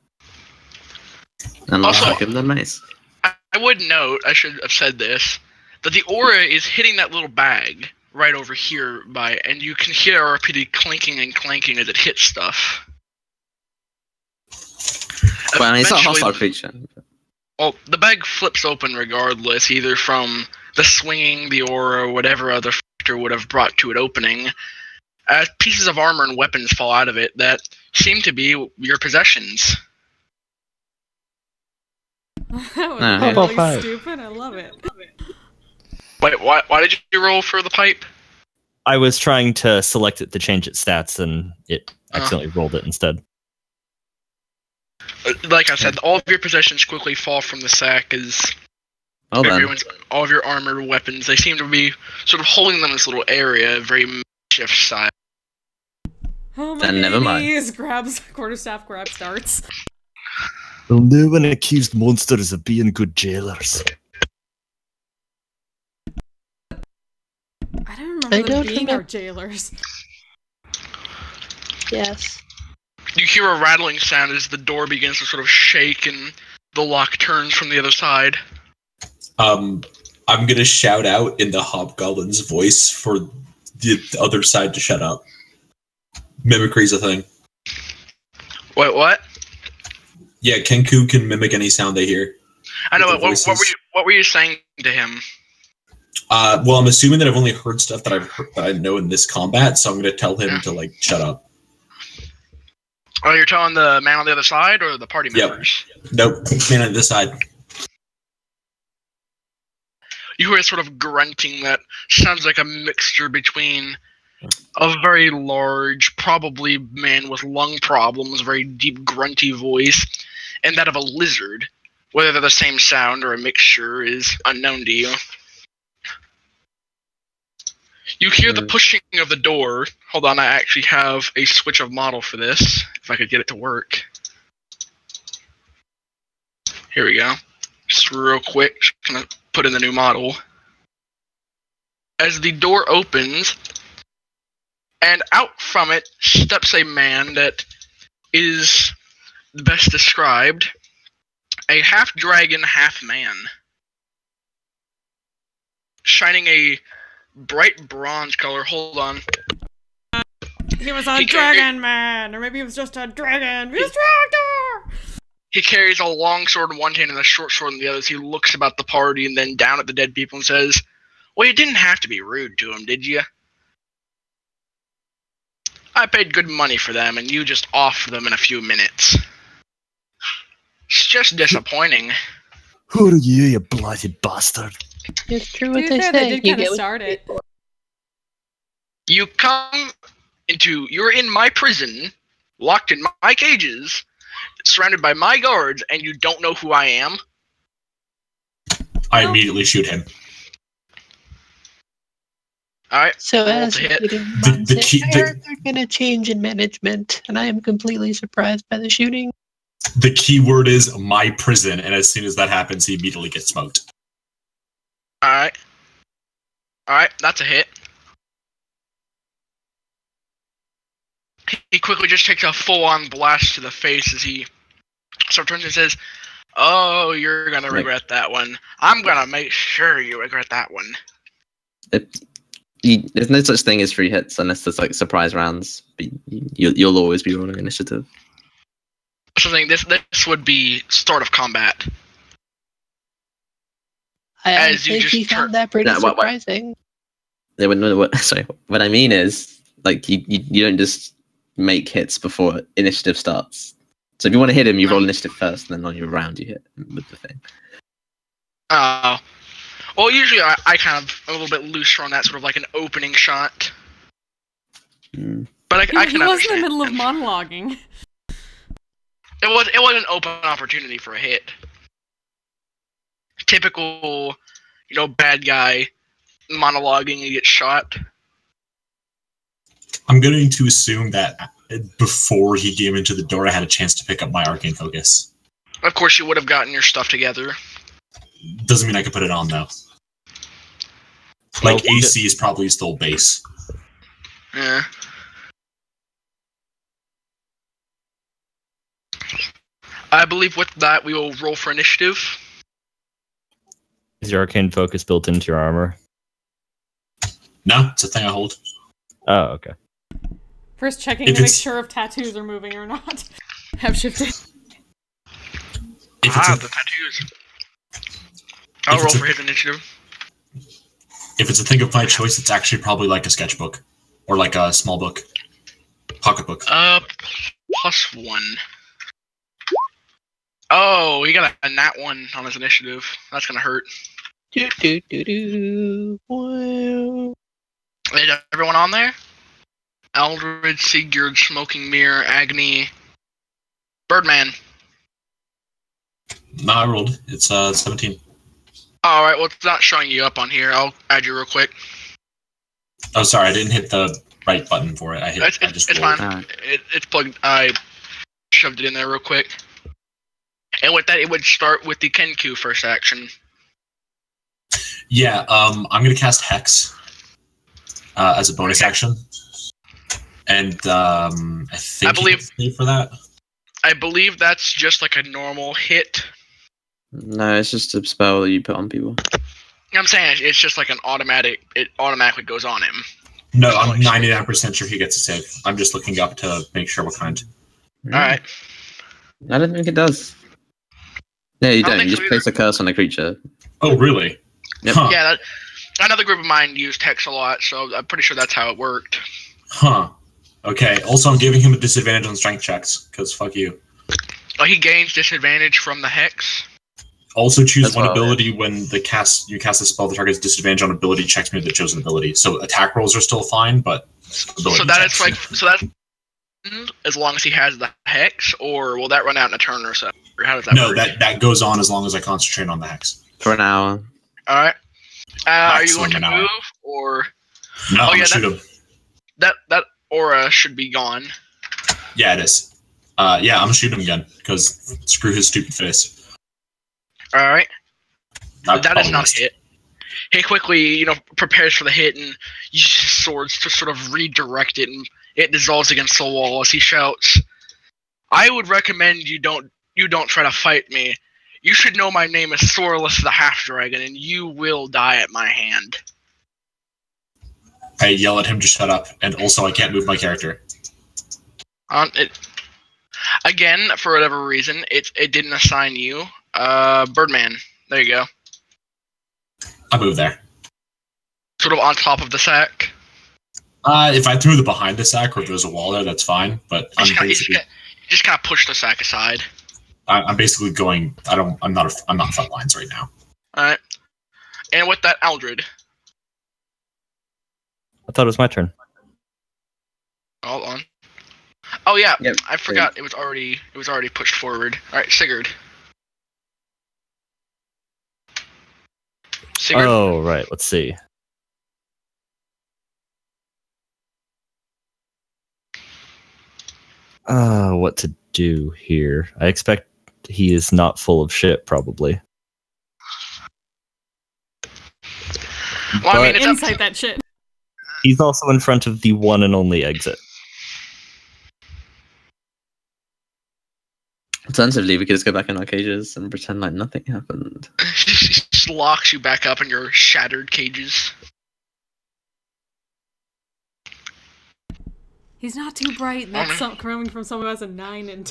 And Also- I'll give them the mace. I would note, I should have said this, that the aura is hitting that little bag right over here and you can hear RPD clinking and clanking as it hits stuff. Well, it's not a Eventually, hostile creature. Well, the bag flips open regardless, either from the swinging, the aura, or whatever other factor would have brought to it opening. As pieces of armor and weapons fall out of it that seem to be your possessions. That was How about really five? stupid. I love it. Wait, why did you roll for the pipe? I was trying to select it to change its stats, and it accidentally rolled it instead. Like I said, all of your possessions quickly fall from the sack as Well then. all of your armor, weapons, they seem to be sort of holding them in this little area, very makeshift style. Oh my Then never mind. knees! Quarterstaff grab starts. Well, no one accused monsters of being good jailers. I don't remember I them don't being our remember. jailers. Yes. You hear a rattling sound as the door begins to sort of shake and the lock turns from the other side. I'm gonna shout out in the hobgoblin's voice for the other side to shut up. Mimicry's a thing. Wait, what? Yeah, Kenku can mimic any sound they hear. I know, With but the what were you saying to him? Well, I'm assuming that I've only heard stuff that I know in this combat, so I'm gonna tell him to shut up. Oh, you're telling the man on the other side or the party Yep. members? Nope. Man on this side. You hear sort of grunting that sounds like a mixture between a very large, probably man with lung problems, very deep, grunty voice, and that of a lizard. Whether they're the same sound or a mixture is unknown to you. You hear the pushing of the door. Hold on, I actually have a switch of model for this, if I could get it to work. Here we go. Just real quick, just gonna put in the new model. As the door opens, and out from it steps a man that is best described a half-dragon, half-man. Shining a bright bronze color. Hold on. He was a dragon man, or maybe he was just a dragon. He's Tractor! He carries a long sword in one hand and a short sword in the other. He looks about the party and then down at the dead people and says, "Well, you didn't have to be rude to him, did you? I paid good money for them, and you just offed them in a few minutes. It's just disappointing." Who are you, you bloody bastard? It's true To what be they fair, say. they did You kind get of what start you pay it. for. You come into, you're in my prison, locked in my cages, surrounded by my guards, and you don't know who I am? I immediately shoot him. Alright, So roll as to the hit. shooting The- runs the in, key- I the- heard they're going to change in management, and I am completely surprised by the shooting. The key word is my prison, and as soon as that happens, he immediately gets smoked. Alright. Alright, that's a hit. He quickly just takes a full-on blast to the face as he sort of turns and says, "Oh, you're gonna regret that one. I'm gonna make sure you regret that one." There's no such thing as free hits unless there's like surprise rounds. But you'll always be rolling initiative. Something this would be start of combat. I As you think just he found that pretty Yeah, what- surprising. Yeah, sorry, what I mean is like you don't just make hits before initiative starts. So if you want to hit him, you roll initiative first, and then on your round you hit him with the thing. Well, usually I kind of a little bit looser on that, sort of like an opening shot. Mm. But I He can was in the understand. middle of monologuing. It was an open opportunity for a hit. Typical, bad guy monologuing and get shot. I'm going to assume that before he came into the door, I had a chance to pick up my arcane focus. Of course, you would have gotten your stuff together. Doesn't mean I could put it on though. Like AC is probably still base. Yeah. I believe with that we will roll for initiative. Is your arcane focus built into your armor? No, it's a thing I hold. Oh, okay. First checking If to make it's- sure if tattoos are moving or not. Have shifted. If it's, The tattoos. I'll roll for his initiative. if it's a thing of my choice, it's actually probably like a sketchbook. Or like a small book. Pocketbook. +1. Oh, he got a nat 1 on his initiative. That's gonna hurt. Do, do, do, do. Wow. Is everyone on there? Eldred, Sigurd, Smoking Mirror, Agni, Birdman. No, I rolled. It's 17. Alright, well, it's not showing you up on here. I'll add you real quick. Oh, sorry, I didn't hit the right button for it. I just It's rolled. fine. Alright. It's plugged. I shoved it in there real quick. And with that, it would start with the Kenku first action. Yeah, I'm gonna cast Hex as a bonus action. And I think I believe- you can save for that. I believe that's just like a normal hit. No, it's just a spell that you put on people. I'm saying it's just like an automatic. It automatically goes on him. No, I'm 99% sure he gets a save. I'm just looking up to make sure what kind. Mm. Alright. I don't think it does. No, you I don't don't. think You so just place a curse on a creature. Oh, really? Yep. Huh. Yeah, another group of mine used Hex a lot, so I'm pretty sure that's how it worked. Huh. Okay. Also, I'm giving him a disadvantage on strength checks because fuck you. Oh, he gains disadvantage from the hex. Also, choose That's one well, ability when you cast a spell that targets disadvantage on ability checks made with the chosen ability. So attack rolls are still fine, but ability So that checks. is like that's as long as he has the hex, or will that run out in a turn or so? Or how does that No, work? that goes on as long as I concentrate on the hex. For an hour. All right. Are you Maximum going to an hour. move or No, Oh, I'm yeah, gonna shoot him. that aura should be gone? Yeah, it is. Yeah, I'm gonna shoot him again because screw his stupid face. All right. I That is not promised. a hit. He quickly, prepares for the hit and uses his swords to sort of redirect it, and it dissolves against the wall as he shouts, "I would recommend you don't try to fight me. You should know my name is Sorlus the Half Dragon, and you will die at my hand." I yell at him to shut up, and also I can't move my character. Again, for whatever reason, it didn't assign you. Birdman. There you go. I move there. Sort of on top of the sack. If I threw the behind the sack or if there's a wall there, that's fine. But I'm Just kind of push the sack aside. I'm basically going. I'm not front lines right now. All right. And with that, Aldred. I thought it was my turn. Hold on. Oh yeah, Yep. I forgot it was already pushed forward. All right, Sigurd. Sigurd. Oh, right. Let's see. What to do here? I expect he is not full of shit, probably. Well, I mean, But it's up Insight to, that shit. he's also in front of the one and only exit. Alternatively, we could just go back in our cages and pretend like nothing happened. just locks you back up in your shattered cages. He's not too bright, and that's coming from someone who has a 9 and...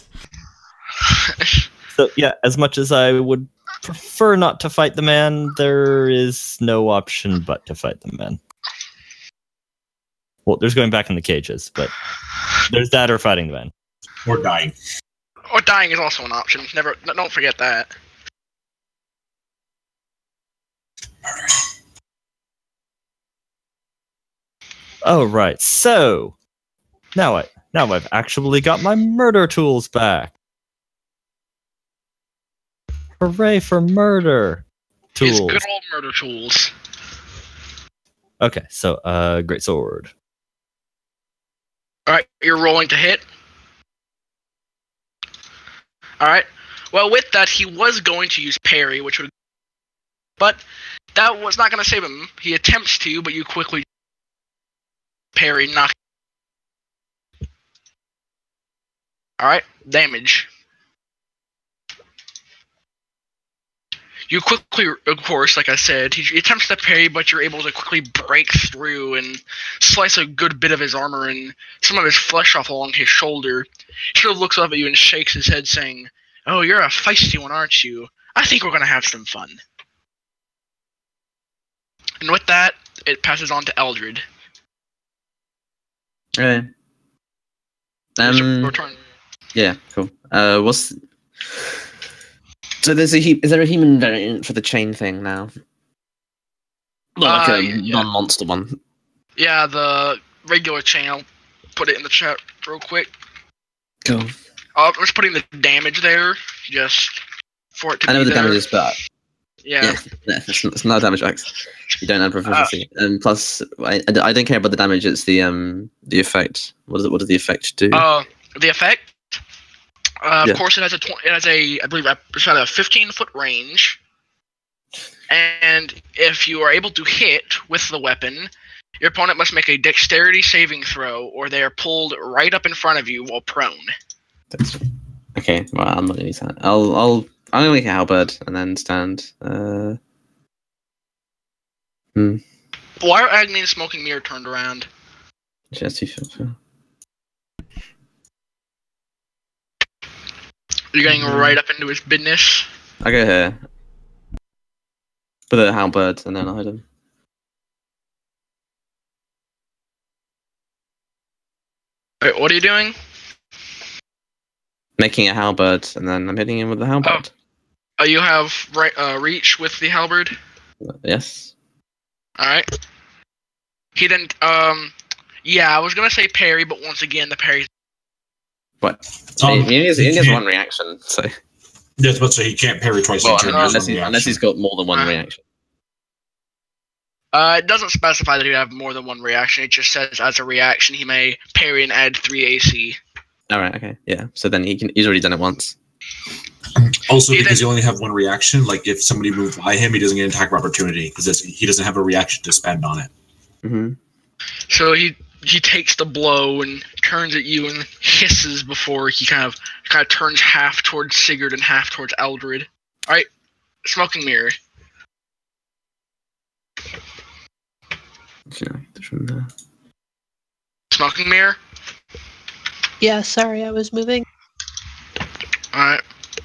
So, yeah, as much as I would prefer not to fight the man, there is no option but to fight the man. Well, there's going back in the cages, but there's that or fighting the man. Or dying. Or dying is also an option. Don't forget that. Oh, right. So, now I've actually got my murder tools back. Hooray for murder It's tools. good old murder tools. Okay, so great sword. All right, you're rolling to hit. All right. Well, with that, he was going to use parry, but that was not going to save him. He attempts to, but you quickly parry, knock. All right, damage. You quickly, of course, like I said, he attempts to parry, but you're able to quickly break through and slice a good bit of his armor and some of his flesh off along his shoulder. He sort of looks up at you and shakes his head, saying, "Oh, you're a feisty one, aren't you? I think we're going to have some fun." And with that, it passes on to Eldred. Okay. It's your turn. Yeah, cool. So there's is there a human variant for the chain thing now? Not like a Yeah. non-monster one. Yeah, the regular chain. I'll put it in the chat real quick. Cool. I'm just putting the damage there, just for it to I know be what the there. damage is, but Yeah. it's not a damage max. You don't have proficiency, and plus, I don't care about the damage. It's the effect. What does the effect do? The effect. Yeah. Of course, it has I believe it's at a 15-foot range, and if you are able to hit with the weapon, your opponent must make a dexterity saving throw, or they are pulled right up in front of you while prone. Okay, well, I'm not gonna use that. I'm gonna make a halberd and then stand. Why are Agni and Smoking Mirror turned around? Just You're getting right up into his business. I go here. Put a halberd and then hide him. Wait, what are you doing? Making a halberd, and then I'm hitting him with the halberd. Oh, you have reach with the halberd. Yes. All right. He didn't. Yeah, I was gonna say parry, but once again, the parry. What? He only has one reaction, so. That's about to say he can't parry twice Well, in turn. unless he's got more than one reaction. It doesn't specify that he have more than one reaction. It just says as a reaction he may parry and add 3 AC. All right. Okay. Yeah. So then he's already done it once. Also, because you only have one reaction, like if somebody moved by him, he doesn't get an attack of opportunity because he doesn't have a reaction to spend on it. Mm-hmm. So he takes the blow and turns at you and hisses before he kind of turns half towards Sigurd and half towards Eldred. All right, smoking mirror. Smoking mirror. Yeah, sorry, I was moving. Alright.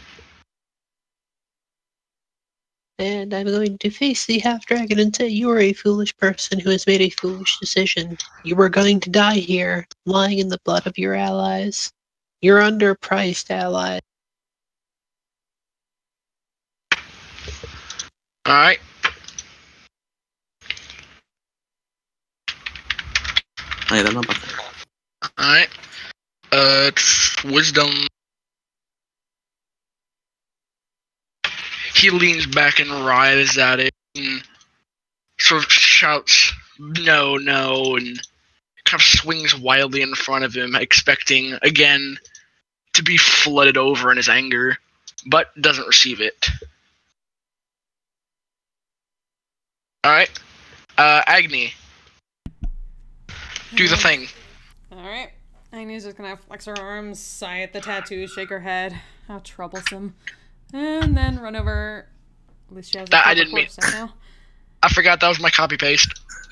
And I'm going to face the half-dragon and say, you are a foolish person who has made a foolish decision. You are going to die here, lying in the blood of your allies. You're underpriced ally. Alright. I don't know. Alright. It's wisdom. He leans back and writhes at it and sort of shouts, no, no, and kind of swings wildly in front of him, expecting, again, to be flooded over in his anger, but doesn't receive it. Alright. Agni. Do the thing. Alright. Agni's just gonna flex her arms, sigh at the tattoo, shake her head. How troublesome. And then run over. At least she has That I didn't mean. now. I forgot that was my copy paste.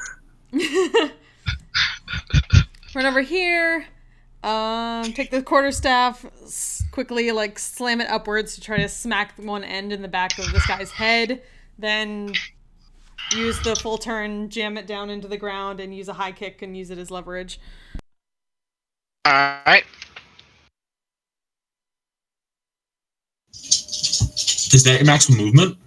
Run over here. Take the quarterstaff, quickly like slam it upwards to try to smack one end in the back of this guy's head. Then use the full turn, jam it down into the ground, and use a high kick and use it as leverage. Alright. Is that your maximum movement?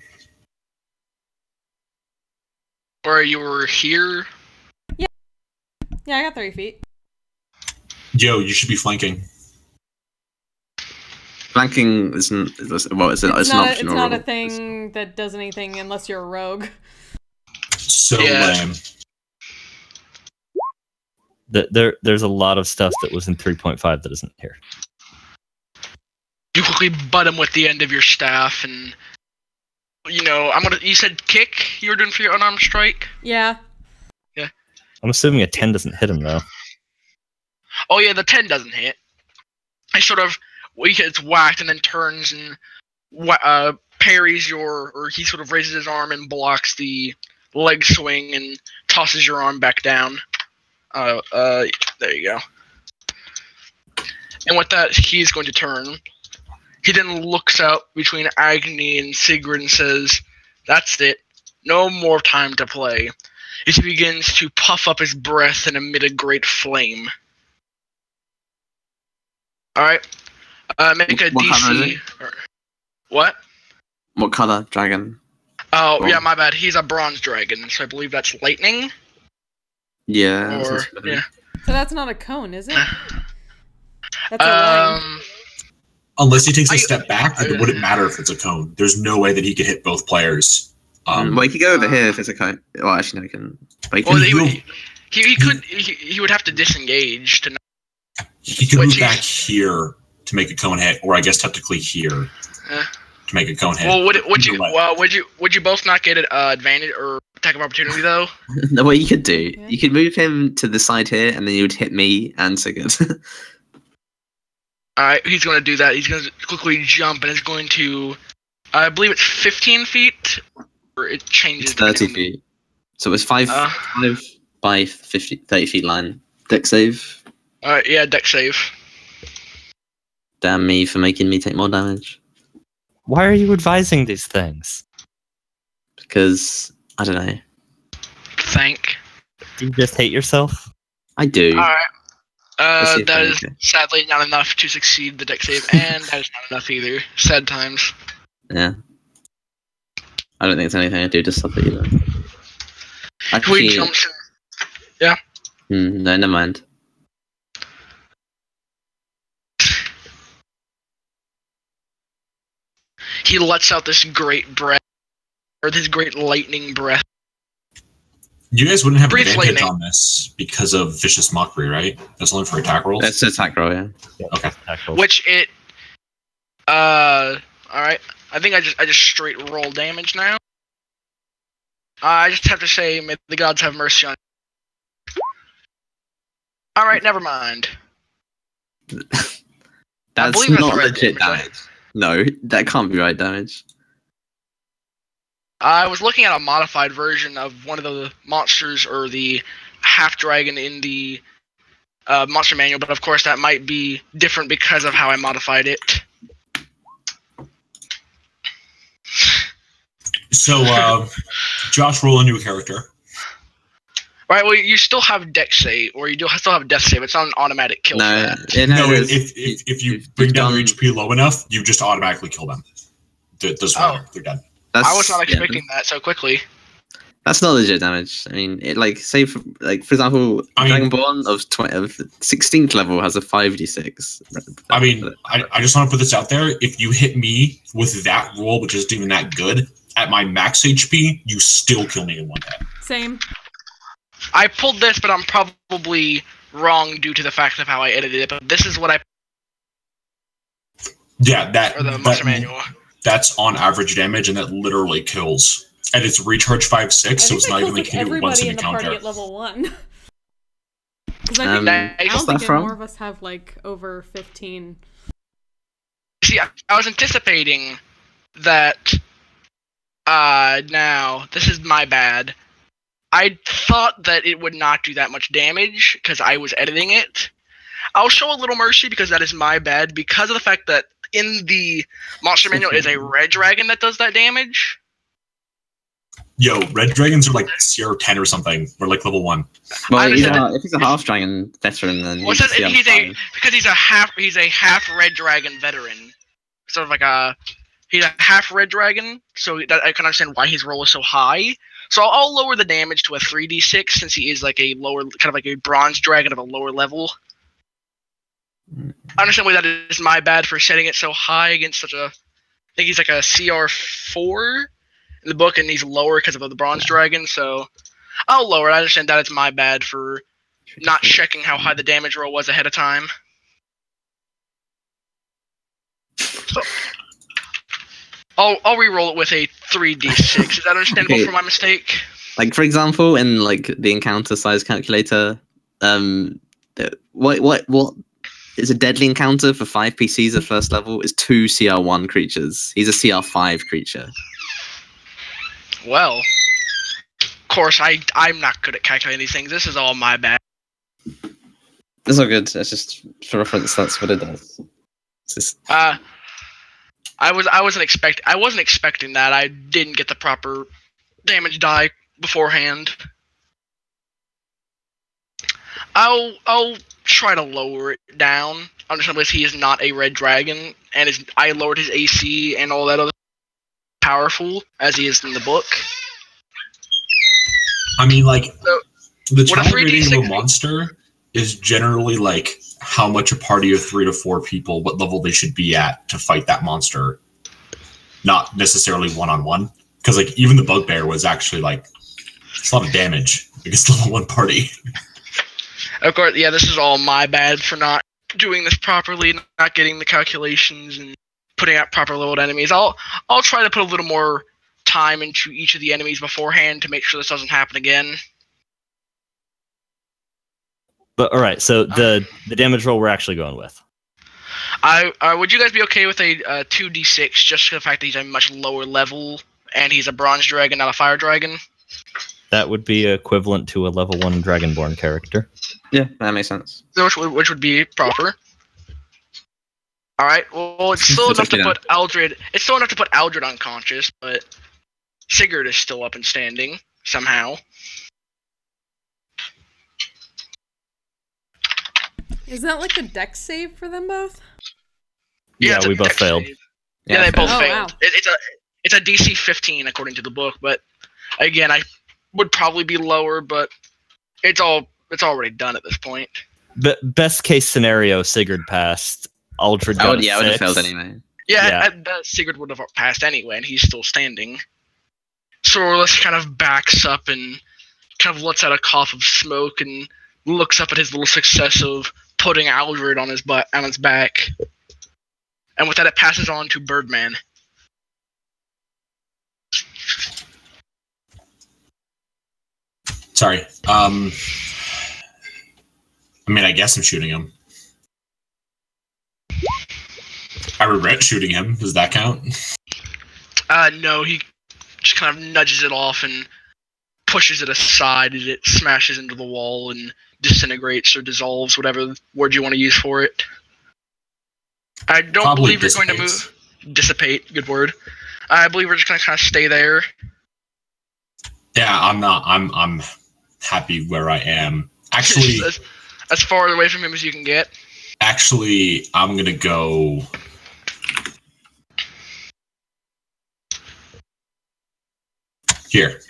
Or you were here? Yeah, I got 30 feet. Yo, you should be flanking. Flanking isn't. Well, it's an option. It's not a thing that does anything unless you're a rogue. So lame. There's a lot of stuff that was in 3.5 that isn't here. You quickly butt him with the end of your staff, and you said kick you were doing for your unarmed strike? Yeah. Yeah. I'm assuming a 10 doesn't hit him though. Oh yeah, the 10 doesn't hit. I sort of he gets whacked and then turns and parries or he sort of raises his arm and blocks the leg swing and tosses your arm back down. There you go. And with that, he's going to turn. He then looks out between Agni and Sigurd and says, "That's it. No more time to play." As he begins to puff up his breath and emit a great flame. Alright. Make a what DC. Color is it? What? What color dragon? Oh, yeah, my bad. He's a bronze dragon, so I believe that's lightning. Yeah. Yeah. So that's not a cone, is it? That's a line. Unless he takes a step back, it wouldn't matter if it's a cone. There's no way that he could hit both players. Well, he could go over here if it's a cone. Well, actually, no, he can. But he would have to disengage to. He could move back here to make a cone hit, or I guess technically here to make a cone hit. Well, would you both not get an advantage or attack of opportunity though? No, what you could do, you could move him to the side here, and then you would hit me and Sigurd. Alright, he's going to do that. He's going to quickly jump, and it's going to, I believe it's 15 feet, or it changes. It's 30 feet. So it's 5 by 30 feet line. Deck save. Yeah, deck save. Damn me for making me take more damage. Why are you advising these things? Because, I don't know. Thank. Do you just hate yourself? I do. Alright. Let's see if That they're is okay. sadly not enough to succeed the deck save, and that is not enough either. Sad times. Yeah. I don't think it's anything I do to stop it either. Who Actually, jumps in? no, never mind. He lets out this great breath, or this great lightning breath. You guys wouldn't have Brief advantage lightning. on this because of Vicious Mockery, right? That's only for attack rolls? That's attack roll, yeah. Okay. Attack rolls. Which it. Alright. I think I just straight roll damage now. I just have to say, may the gods have mercy on. Alright, never mind. That's believe that's not the right legit damage, damage. No, that can't be right damage. I was looking at a modified version of one of the monsters, or the half dragon in the monster manual, but of course that might be different because of how I modified it. So, Josh, roll a new character. Right, well, you still have dex save, or you do still have death save. It's not an automatic kill. No, for that. No, it is. if you You've bring down their done- HP low enough, you just automatically kill them. Doesn't matter. They're dead. I was not expecting that so quickly. That's not legit damage. I mean, it say for example, I mean- Dragonborn of 16th level has a 5d6. I mean, I just want to put this out there. If you hit me with that roll, which isn't even that good, at my max HP, you still kill me in one hit. Same. I pulled this, but I'm probably wrong due to the fact of how I edited it. But this is what I Yeah, or the monster manual. that's on average damage, and that literally kills. And it's recharge 5/6, so it's not even like you can do it once everybody in in a the party counter. at level 1. Because Um, I What's don't that think from? more of us have like over 15. See, I was anticipating that. Now this is my bad. I thought that it would not do that much damage because I was editing it. I'll show a little mercy because that is my bad, because of the fact that in the monster manual is a red dragon that does that damage. Yo, red dragons are like CR 10 or something. We're like level 1. Well, I if understand he's a half dragon veteran, then Well, it says because he's a half red dragon veteran, sort of like he's a half red dragon, so that I can understand why his roll is so high. So I'll lower the damage to a 3d6 since he is like a lower, kind of like a bronze dragon of a lower level. I understand why that is my bad for setting it so high against such a. I think he's like a CR4 in the book, and he's lower because of the bronze dragon. So I'll lower it. I understand that it's my bad for not checking how high the damage roll was ahead of time. So I'll re-roll it with a 3d6. Is that understandable Okay. for my mistake? Like for example, in like the encounter size calculator, what is a deadly encounter for 5 PCs at first level is 2 CR1 creatures. He's a CR5 creature. Well, of course, I'm not good at calculating these things. This is all my bad. That's all good. That's just for reference. That's what it does. It's just, I wasn't expecting that. I didn't get the proper damage die beforehand. I'll try to lower it down. Understandably, he is not a red dragon, and I lowered his AC and all that other powerful as he is in the book. I mean, like, So, the what a challenge rating of 3d6 a monster is generally like how much a party of 3 to 4 people, what level they should be at to fight that monster. Not necessarily one-on-one. Because, like, even the bugbear was actually, like, it's a lot of damage against level 1 party. Of course, yeah, this is all my bad for not doing this properly, not getting the calculations and putting out proper leveled enemies. I'll try to put a little more time into each of the enemies beforehand to make sure this doesn't happen again. But all right, so the damage roll we're actually going with. Would you guys be okay with a 2d6 just for the fact that he's a much lower level and he's a bronze dragon, not a fire dragon? That would be equivalent to a level 1 Dragonborn character. yeah, that makes sense. Which would be proper. All right. Well, it's still enough to put Aldred. It's still enough to put Aldred unconscious, but Sigurd is still up and standing somehow. Is that like a dex save for them both? Yeah, it's a we both dex failed. save. Yeah, they both Oh, failed. wow. It's a DC 15 according to the book, but again, I would probably be lower, but it's already done at this point. Best case scenario, Sigurd passed. Aldred got I would a have 6. failed anyway. Yeah, Sigurd would have passed anyway, and he's still standing. Sorlus kind of backs up and kind of lets out a cough of smoke and looks up at his little success of putting Aldred on his back. And with that, it passes on to Birdman. Sorry. I mean, I guess I'm shooting him. I regret shooting him. Does that count? No, he just kind of nudges it off and pushes it aside as it smashes into the wall and disintegrates or dissolves, whatever word you want to use for it. I don't Probably believe you're going to move. Dissipate, good word. I believe we're just going to kind of stay there. Yeah, I'm not. I'm happy where I am. Actually, as far away from him as you can get. Actually, I'm gonna go. Here.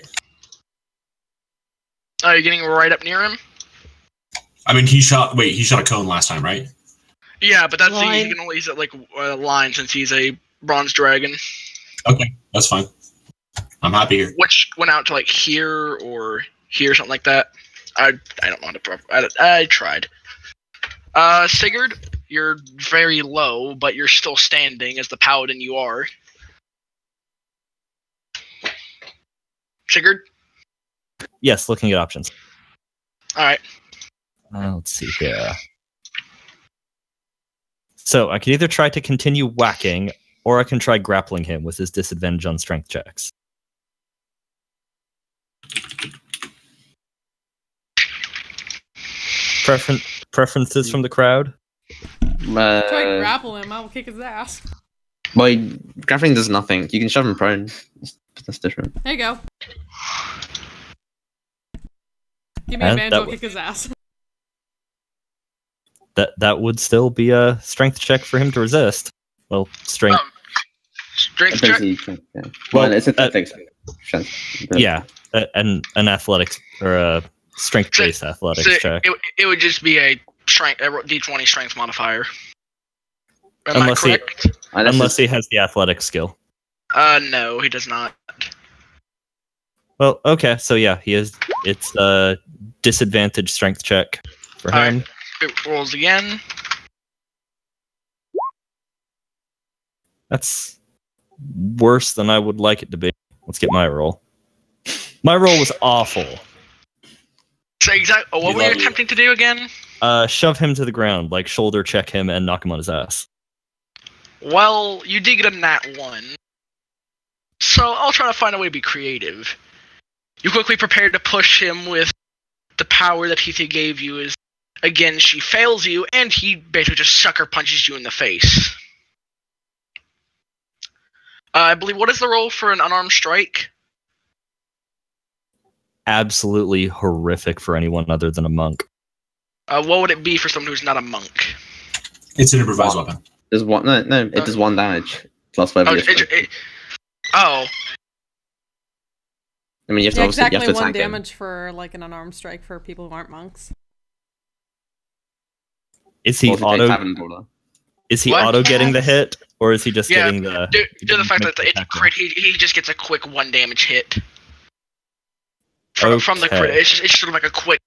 Are you getting right up near him? I mean, he shot a cone last time, right? Yeah, but that's Line. he can only set like a line since he's a bronze dragon. Okay, that's fine. I'm happy here. Which went out to like here or here, something like that. I don't know how to I tried. Sigurd, you're very low, but you're still standing as the paladin you are. Sigurd? Yes, looking at options. Alright. Let's see here. So I could either try to continue whacking, or I can try grappling him with his disadvantage on strength checks. Preferences from the crowd? Try to grapple him. I will kick his ass. Well, grappling does nothing. You can shove him prone. That's different. There you go. Give me And advantage. that I'll would- kick his ass. That would still be a strength check for him to resist. Well, strength. Strength check? Yeah. Well, Well, it's athletics. Yeah, an athletics or a strength-based athletics So check. it would just be a D20 strength modifier. Am Unless I he- correct? Unless he has the athletic skill. No, he does not. Well, okay, so yeah, it's a disadvantage strength check for All him. right. It rolls again. That's worse than I would like it to be. Let's get my roll. My roll was awful. So what were you love you. attempting to do again? Shove him to the ground, like shoulder check him and knock him on his ass. Well, you did get a nat 1. So I'll try to find a way to be creative. You quickly prepare to push him with the power that Heathia gave you. Is again, she fails you, and he basically just sucker punches you in the face. I believe, what is the roll for an unarmed strike? Absolutely horrific for anyone other than a monk. What would it be for someone who's not a monk? It's an improvised weapon. There's one. No, it does 1 damage. Plus Oh, whatever. oh, I mean, you have to Yeah, obviously exactly you have to 1 attack him. damage for like an unarmed strike for people who aren't monks. Is he Or if you take auto? tavern brawler. Is he What? auto getting the hit, or is he just Yeah, getting the? due to the fact that it's attack roll? crit, he just gets a quick 1 damage hit. From the crit, Okay. it's sort of like a quick.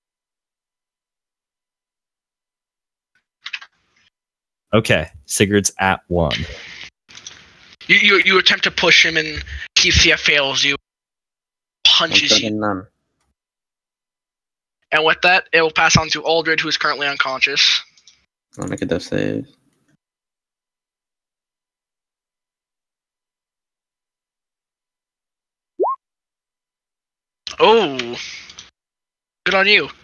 Okay, Sigurd's at 1. You attempt to push him, and Heathia fails you, punches you, None. and with that, it will pass on to Aldred, who is currently unconscious. I'll make a death save. Oh, good on you.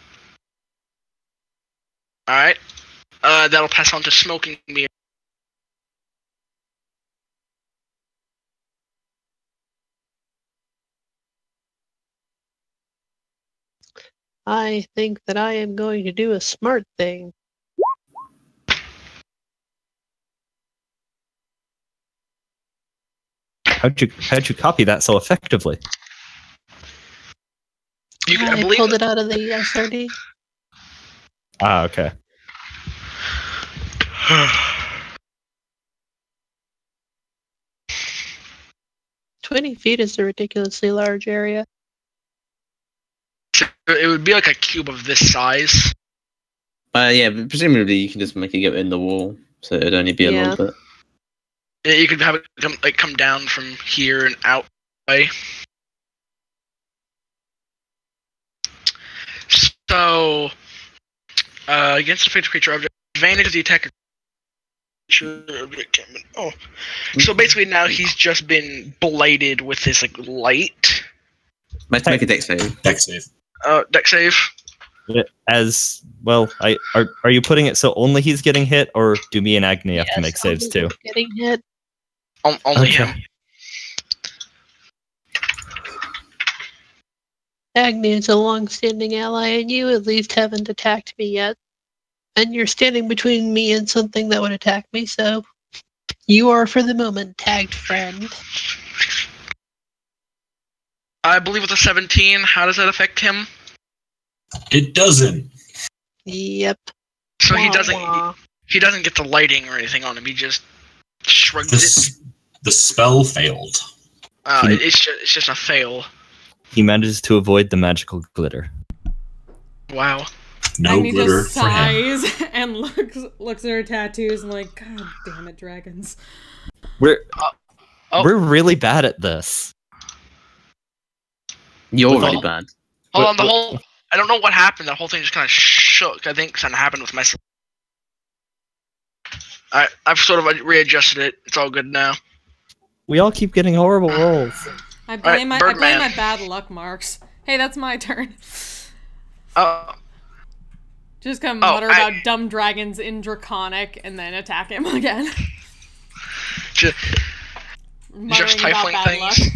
All right, that'll pass on to Smoking Mirror. I think that I am going to do a smart thing. How'd you copy that so effectively? I pulled it out of the SRD. Ah, okay. 20 feet is a ridiculously large area. It would be like a cube of this size. Yeah, but presumably you can just make it go in the wall, so it'd only be a Yeah. little bit. Yeah, you could have it come down from here and out way. So, against a fixed creature object, advantage of the attacker. Oh, so basically now he's just been blighted with this like light. Let's make a dex save. Dex save. Deck save. As well, are you putting it so only he's getting hit, or do me and Agni have to make saves only too? Getting hit. Only him. Agni is a long-standing ally, and you at least haven't attacked me yet. And you're standing between me and something that would attack me, so you are, for the moment, tagged friend. I believe with a 17, how does that affect him? It doesn't. Yep. So he Wah, doesn't. wah. He doesn't get the lighting or anything on him. He just shrugs it. The spell failed. It's just a fail. He manages to avoid the magical glitter. Wow. No Agni glitter just for him. sighs and looks at her tattoos and like, God damn it, dragons. We're oh. we're really bad at this. You're With really all- bad. Hold on, the whole. I don't know what happened. That whole thing just kind of shook. I think something happened with my. I've sort of readjusted it. It's all good now. We all keep getting horrible rolls. I blame my Birdman. bad luck marks. Hey, that's my turn. Just gonna Oh, mutter about dumb dragons in Draconic and then attack him again. Just Muttering about trifling bad things. luck.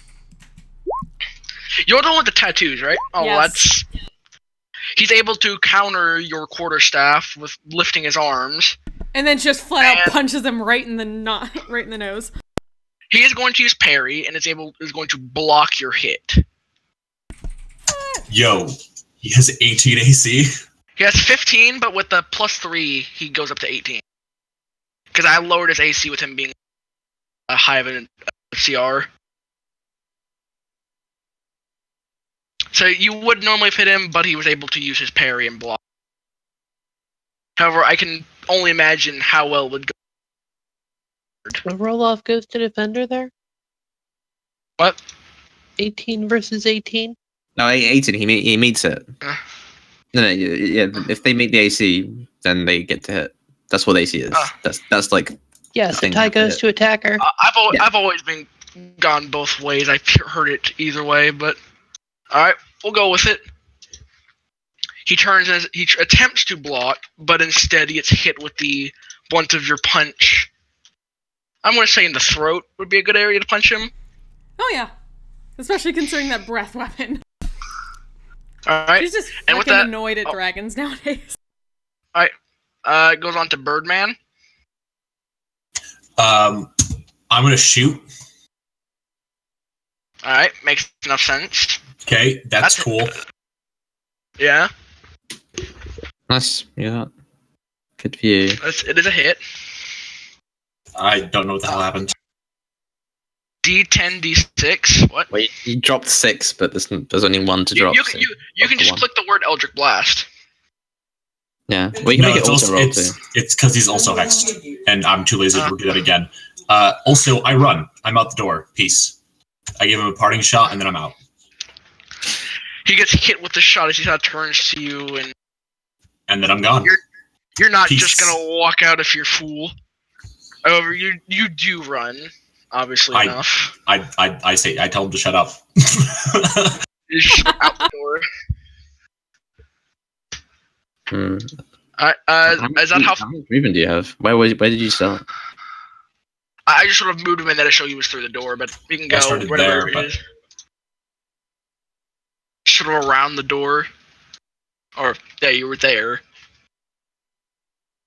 You're the one with the tattoos, right? Oh, Yes. He's able to counter your quarterstaff with lifting his arms. And then just flat out And- punches him right in the nose. He is going to use parry and is going to block your hit. Yo, he has 18 AC. He has 15, but with the +3, he goes up to 18. Because I lowered his AC with him being a high of a CR. So you would normally have hit him, but he was able to use his parry and block. However, I can only imagine how well it would go. The roll-off goes to Defender there? What? 18 versus 18? No, 18. He meets it. No, yeah. If they meet the AC, then they get to hit. That's what AC is. That's like. Yes, the thing tie you goes hit. to attacker. I've always been gone both ways. I've heard it either way, but all right, we'll go with it. He attempts to block, but instead he gets hit with the blunt of your punch. I'm going to say in the throat would be a good area to punch him. Oh yeah. Especially considering that breath weapon. Alright. She's just And with fucking that- annoyed at dragons nowadays. It goes on to Birdman. I'm gonna shoot. Alright, makes enough sense. Okay, that's cool. Yeah, Nice. Yeah. Good for you. it is a hit. I don't know what the hell happened. D10, D6. What? Wait, you dropped 6, but there's only 1 to drop. You so can drop just one. click the word Eldritch Blast. Yeah. Well, you can No, make it it's also roll too. it's because he's also hexed, and I'm too lazy to do that again. Also, I run. I'm out the door. Peace. I give him a parting shot, and then I'm out. He gets hit with the shot as he kind of turns to you, and And then I'm gone. you're not Peace. just gonna walk out if you're fool. However, you do run, obviously enough. I tell him to shut up. You just out the door. Hmm. Is that how? much movement do you have? Where did you start? I just sort of moved him in that I show you was through the door, but we can I go started whatever there, it but- is. Sort of around the door. Or yeah, you were there.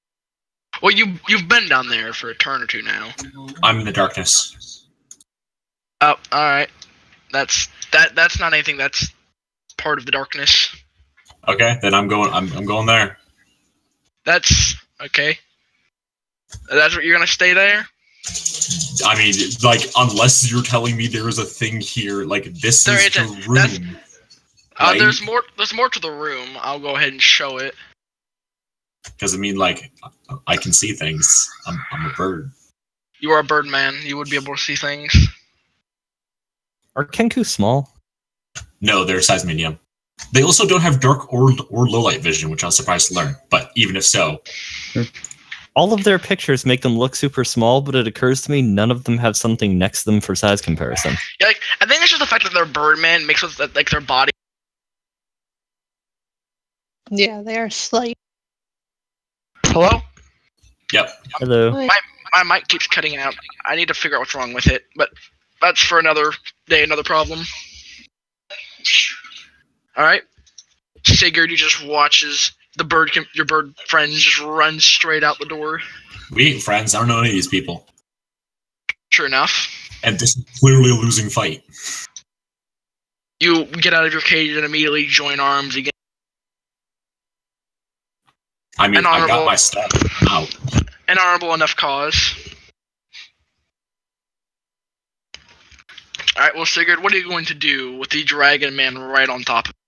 Well, you've been down there for a turn or two now. I'm in the darkness. Oh, all right. That's not anything. That's part of the darkness. Okay, then I'm going there. That's okay. That's what you're gonna stay there. I mean, like, unless you're telling me there is a thing here, like this There is the isn't. room. Right? There's more. There's more to the room. I'll go ahead and show it. Because I mean, like, I can see things. I'm a bird. You are a bird man. You would be able to see things. Are Kenku small? No, they're size medium. They also don't have dark or low light vision, which I was surprised to learn. But even if so, All of their pictures make them look super small, but it occurs to me none of them have something next to them for size comparison. Yeah, like, I think it's just the fact that they're Birdman mixed with like their body. Yeah, they are slight. Hello? yep. Hello. Wait, My mic keeps cutting out. I need to figure out what's wrong with it, but that's for another day, another problem. Alright. Sigurd, you just watches your bird friend just run straight out the door. We ain't friends. I don't know any of these people. Sure enough. And this is clearly a losing fight. You get out of your cage and immediately join arms again. I mean, An I got honorable- my stuff out. An honorable enough cause. Alright, well, Sigurd, what are you going to do with the dragon man right on top of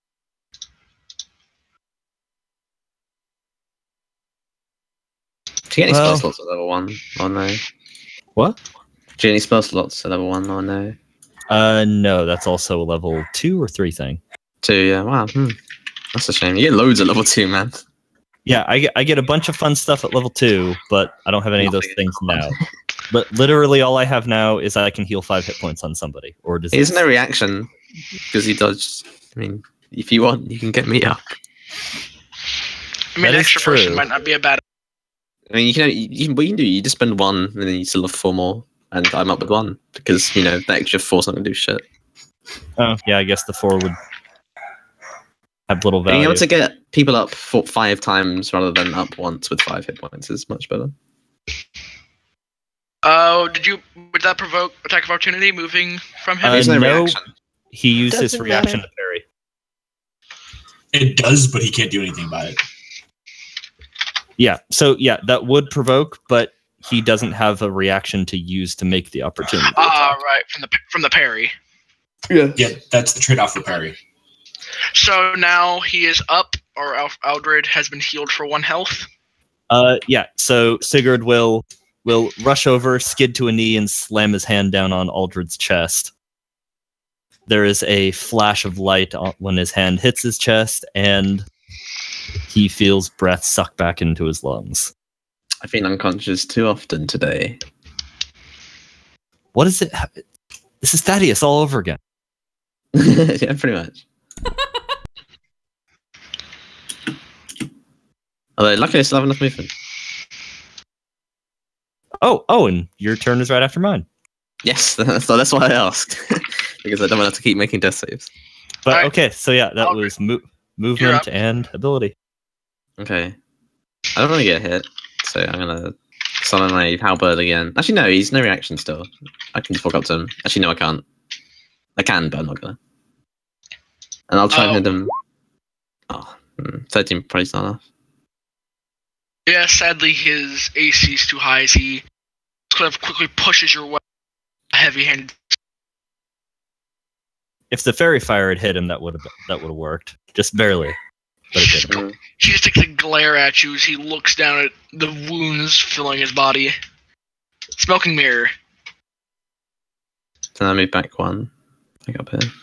Do you get any Well- spell slots at level 1 or no? Do What? you get any spell slots at level 1 or no? No, that's also a level 2 or 3 thing. 2, yeah, wow. That's a shame. You get loads at level 2, man. Yeah, I get a bunch of fun stuff at level 2, but I don't have any of those Nothing. things now. But literally all I have now is I can heal 5 hit points on somebody. Or He disease. has no reaction because he dodged. I mean, if you want, you can get me up. I mean, That is extra true. person might not be a bad. I mean, what you can do, you just spend 1 and then you still have 4 more, and I'm up with 1 because, you know, the extra 4's not going to do shit. Oh, yeah, I guess the 4 would have little Being value. able to get people up 5 times rather than up once with 5 hit points is much better. Oh, would that provoke attack of opportunity moving from him? There's no no. reaction. He used his Doesn't reaction matter. to parry. It does, but he can't do anything about it. Yeah, so yeah, that would provoke, but he doesn't have a reaction to use to make the opportunity. Ah, right, from the parry. Yeah. Yeah, that's the trade-off for parry. So now he is up, or Aldred has been healed for 1 health. Yeah, so Sigurd will rush over, skid to a knee, and slam his hand down on Aldred's chest. There is a flash of light when his hand hits his chest, and he feels breath suck back into his lungs. I've been unconscious too often today. What is it? This is Thaddeus all over again. Yeah, pretty much. Although, luckily, I still have enough movement. Oh, and your turn is right after mine. Yes, so that's why I asked. Because I don't want to keep making death saves. But Alright. okay, so yeah, that Aldred, was you're movement up. and ability. Okay. I don't want to get hit, so I'm going to summon my halberd again. Actually, no, he's no reaction still. I can just walk up to him. Actually, no, I can't. I can, but I'm not going to. And I'll try and hit him. Oh, 13 probably not enough. Yeah, sadly his AC is too high as he kind of quickly pushes your weapon heavy-handed. If the fairy fire had hit him, that would have worked, just barely. But it didn't. He just takes a glare at you as he looks down at the wounds filling his body. Smoking mirror. Then I move back 1. Back up here.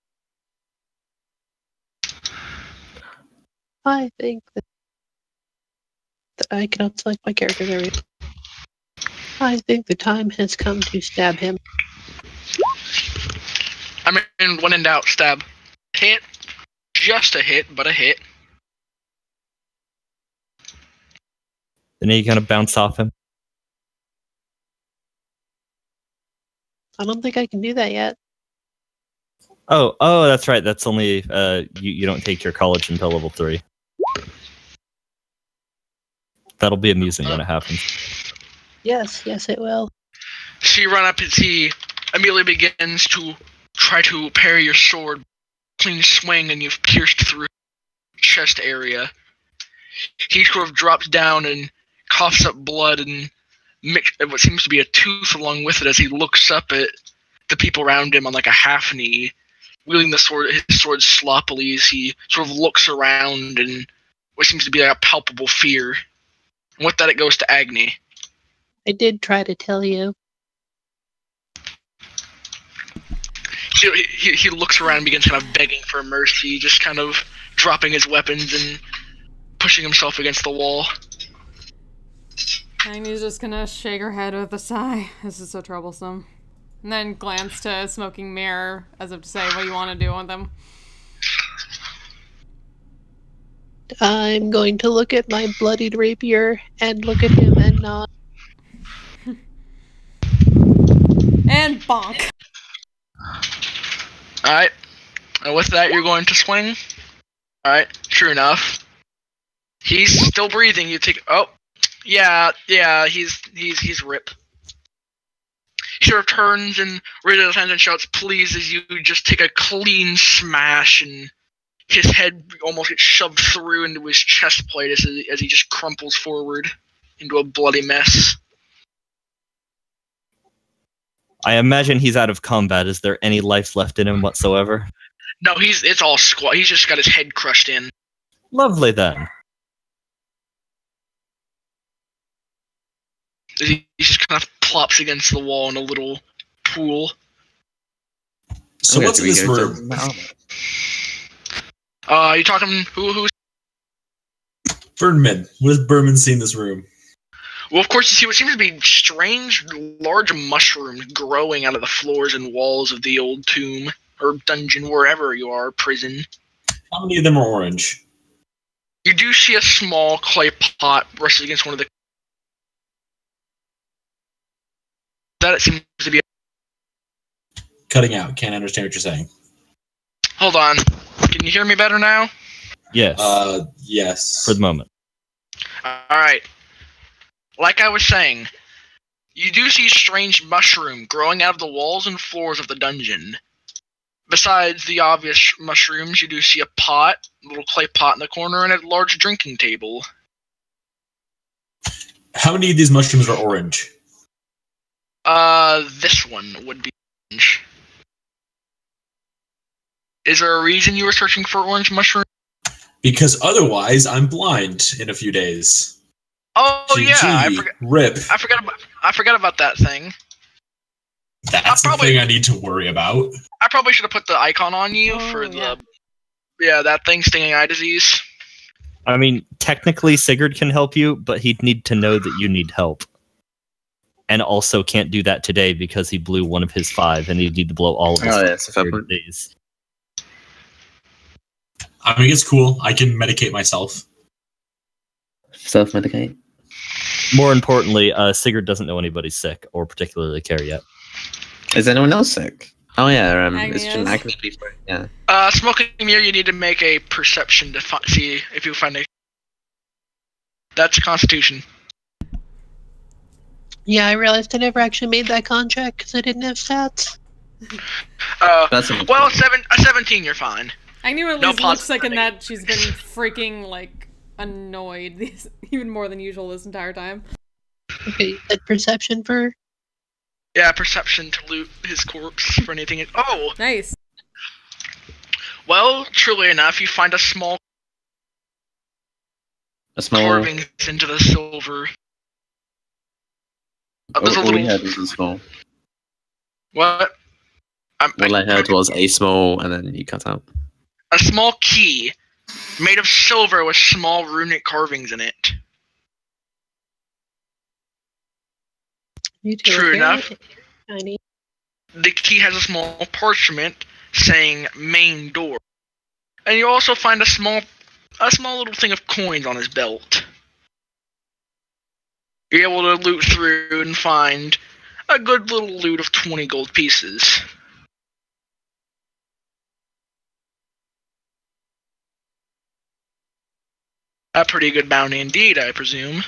I think that I cannot select my character. There we go. I think the time has come to stab him. I mean, when in doubt, stab. Hit. Just a hit, but a hit. Then you kind of bounce off him. I don't think I can do that yet. Oh, that's right. That's only you don't take your college until level 3. That'll be amusing when it happens. Yes, it will. So you run up and see immediately begins to try to parry your sword. Clean swing, and you've pierced through his chest area. He sort of drops down and coughs up blood and what seems to be a tooth along with it as he looks up at the people around him on like a half knee, wielding his sword sloppily as he sort of looks around in what seems to be like a palpable fear. And with that, it goes to Agni. I did try to tell you. He looks around and begins kind of begging for mercy, just kind of dropping his weapons and pushing himself against the wall. Agni's just gonna shake her head with a sigh. This is so troublesome. And then glance to Smoking Mirror as if to say, what do you want to do with them? I'm going to look at my bloodied rapier and look at him and nod. And bonk. Alright. And with that, you're going to swing. Alright, true enough. He's still breathing. You take. Oh. Yeah, he's rip. He sort of turns and raises his hands and shouts, please, as you just take a clean smash, and his head almost gets shoved through into his chest plate as he just crumples forward into a bloody mess. I imagine he's out of combat. Is there any life left in him whatsoever? No, it's all squat. He's just got his head crushed in. Lovely then. He just kind of plops against the wall in a little pool. So what's in this room? You talking who's? Berman. What has Berman seen in this room? Well, of course, you see what seems to be strange, large mushrooms growing out of the floors and walls of the old tomb, or dungeon, wherever you are, prison. How many of them are orange? You do see a small clay pot resting against one of the... That it seems to be... Cutting out. Can't understand what you're saying. Hold on. Can you hear me better now? Yes. Yes. For the moment. Alright. Like I was saying, you do see strange mushroom growing out of the walls and floors of the dungeon. Besides the obvious mushrooms, you do see a pot, a little clay pot in the corner, and a large drinking table. How many of these mushrooms are orange? This one would be orange. Is there a reason you were searching for orange mushroom? Because otherwise, I'm blind in a few days. Oh yeah, I forgot. Rip. I forgot about that thing. That's the thing I need to worry about. I probably should have put the icon on you for the that thing, stinging eye disease. I mean, technically Sigurd can help you, but he'd need to know that you need help. And also can't do that today because he blew one of his 5, and he'd need to blow all of his 5 days. I mean, it's cool. I can medicate myself. Self-medicate? More importantly, Sigurd doesn't know anybody's sick or particularly care yet. Is anyone else sick? Oh yeah, it's Agni Agni before. Yeah. Smoking Mirror, you need to make a perception to see if you find a... That's a Constitution. Yeah, I realized I never actually made that con check because I didn't have stats. Well, a 17, you're fine. Agni at least looks like in that she's been freaking, like, annoyed even more than usual this entire time. Okay, that perception for... Yeah, perception to loot his corpse for anything. Oh! Nice. Well, truly enough, you find a small carvings into the silver. There's a little... heard was small. What? All I heard was a small, and then you cut out. A small key made of silver with small runic carvings in it. True enough. Tiny. The key has a small parchment saying main door. And you also find a small little thing of coins on his belt. You're able to loot through and find a good little loot of 20 gold pieces. A pretty good bounty indeed, I presume.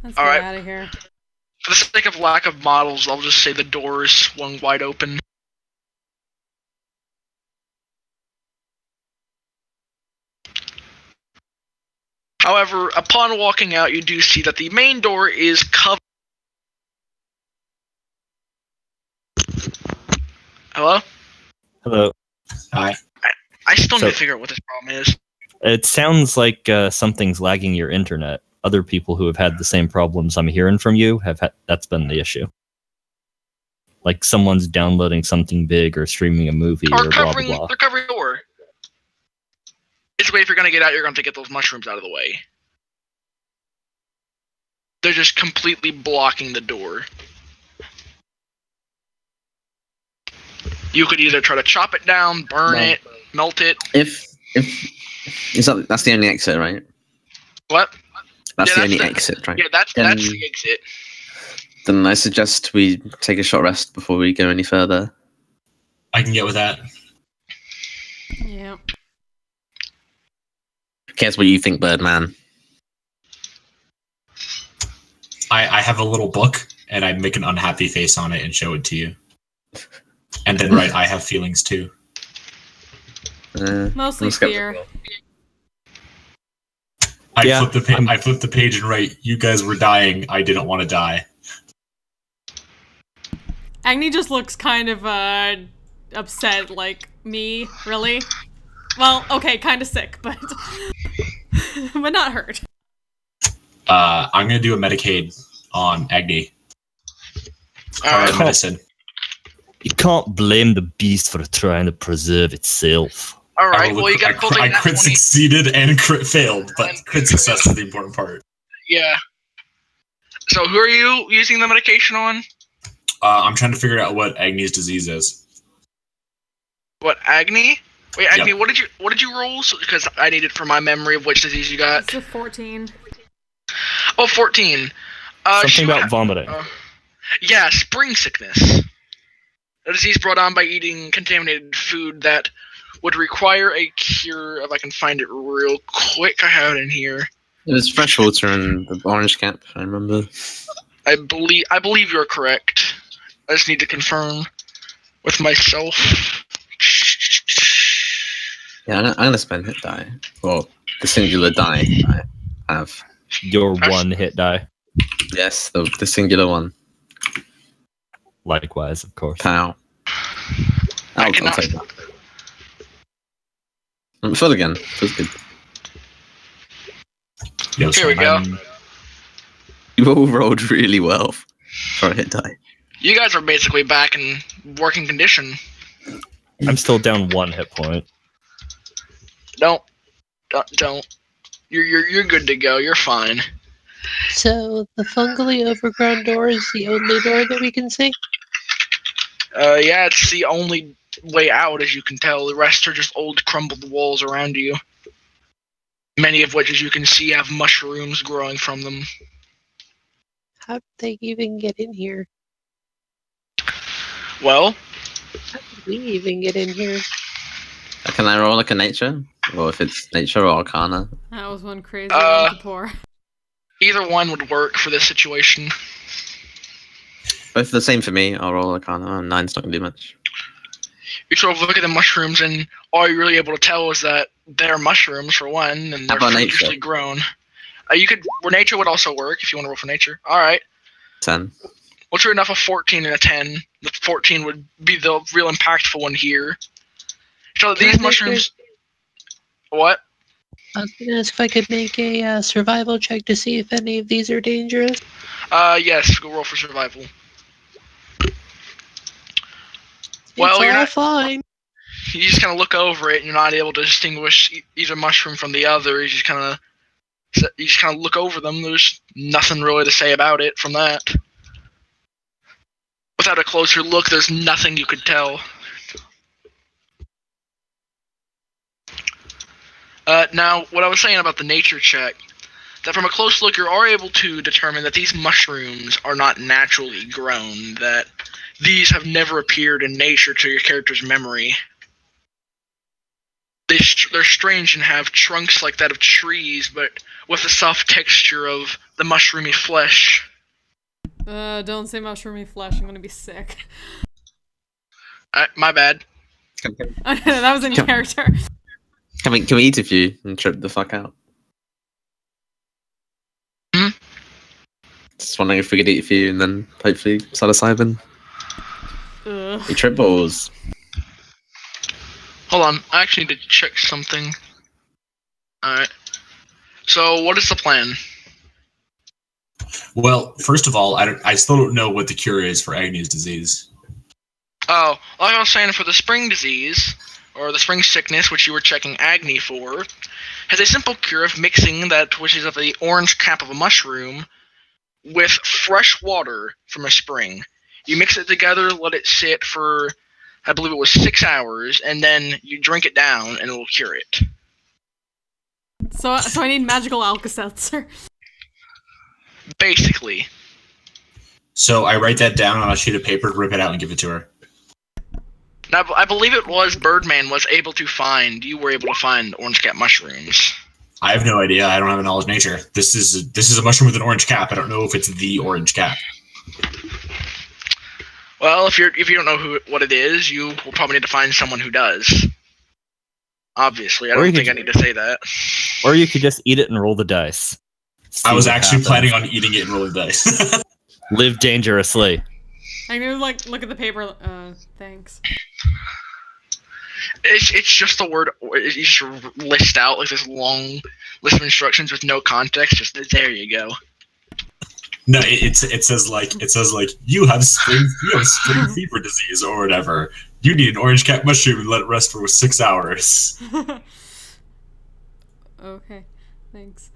Let's All get right. out of here. For the sake of lack of models, I'll just say the door is swung wide open. However, upon walking out, you do see that the main door is covered. Hello? Hello. Hi. I still need So- to figure out what this problem is. It sounds like something's lagging your internet. Other people who have had the same problems I'm hearing from you that's been the issue. Like someone's downloading something big or streaming a movie or blah blah blah. They're covering the door. Basically, if you're gonna get out, you're gonna have to get those mushrooms out of the way. They're just completely blocking the door. You could either try to chop it down, burn it, melt it. If that's the only exit, right? What? That's Yeah, the that's only the- exit, right? Yeah, that's the exit. Then I suggest we take a short rest before we go any further. I can get with that. Yeah. Cares what you think, Birdman. I have a little book, and I make an unhappy face on it and show it to you. And then write, I have feelings too. Mostly I'm skeptical. fear. I flip the page and write, you guys were dying, I didn't want to die. Agni just looks kind of upset, like me, really. Well, okay, kind of sick, but but not hurt. I'm gonna do a Medicaid on Agni. Alright. Medicine. You can't blame the beast for trying to preserve itself. Alright, well, you gotta I cultivate that crit 20. succeeded and crit failed, but crit success is the important part. Yeah. So, who are you using the medication on? I'm trying to figure out what Agni's disease is. What, Agni? Wait, Agni, Yep. what did you roll? Because I need it for my memory of which disease you got. It's a 14. Oh, 14. Something she about would vomiting. yeah, spring sickness. A disease brought on by eating contaminated food that would require a cure. If I can find it real quick, I have it in here. It was fresh water and the orange cap, I remember. I believe you're correct. I just need to confirm with myself. Yeah, I'm gonna spend hit die. Well, the singular die I have. Your one hit die. Yes, the singular one. Likewise, of course. Pow. I'll cannot- take that. Full again. Feels good. Yo, Here we go. You all rolled really well for a hit die. You guys are basically back in working condition. I'm still down 1 hit point. Don't. You're good to go. You're fine. So the fungally overgrown door is the only door that we can see? Yeah, it's the only way out, as you can tell. The rest are just old, crumbled walls around you. Many of which, as you can see, have mushrooms growing from them. How did they even get in here? Well, How did we even get in here? Can I roll like a nature? Or if it's nature or arcana? That was one crazy one to pour. either one would work for this situation. Both the same for me. I'll roll arcana. 9's not gonna do much. You sort of look at the mushrooms, and all you're really able to tell is that they're mushrooms, for one, and How they're about nature? freakishly grown. You could, where nature would also work if you want to roll for nature. All right. 10. Well, true enough, a 14 and a 10. The 14 would be the real impactful one here. So Can I these make mushrooms. What? I was going to ask if I could make a survival check to see if any of these are dangerous. Yes, go roll for survival. Well, it's you're all not- fine. You just kind of look over it, and you're not able to distinguish either mushroom from the other. You just kind of look over them. There's nothing really to say about it from that. Without a closer look, there's nothing you could tell. Now, what I was saying about the nature check, that from a close look, you are able to determine that these mushrooms are not naturally grown, that these have never appeared in nature to your character's memory. They're strange and have trunks like that of trees, but with the soft texture of the mushroomy flesh. Don't say mushroomy flesh. I'm gonna be sick. My bad. That was in character. Can we eat a few and trip the fuck out? Hmm? Just wondering if we could eat a few and then hopefully psilocybin. We trip balls. Hold on, I actually need to check something. Alright. So, what is the plan? Well, first of all, I still don't know what the cure is for Agnes disease. Oh, like I was saying, for the spring disease, or the spring sickness, which you were checking Agni for, has a simple cure of mixing that which is of the orange cap of a mushroom with fresh water from a spring. You mix it together, let it sit for, I believe it was 6 hours, and then you drink it down, and it will cure it. So I need magical Alka-Seltzer. Basically. So I write that down on a sheet of paper, rip it out, and give it to her. Now, I believe it was Birdman was able to find, you were able to find orange cap mushrooms. I have no idea. I don't have a knowledge of nature. This is a mushroom with an orange cap. I don't know if it's the orange cap. Well, if you don't know what it is, you will probably need to find someone who does. Obviously, I don't think I need to say that. Or you could just eat it and roll the dice. I was actually planning on eating it and rolling dice. Live dangerously. I knew, like, look at the paper. Thanks. It's just a word. You just list out like this long list of instructions with no context. Just there you go. No, it says like you have spring fever disease or whatever. You need an orange cap mushroom and let it rest for 6 hours. Okay, thanks.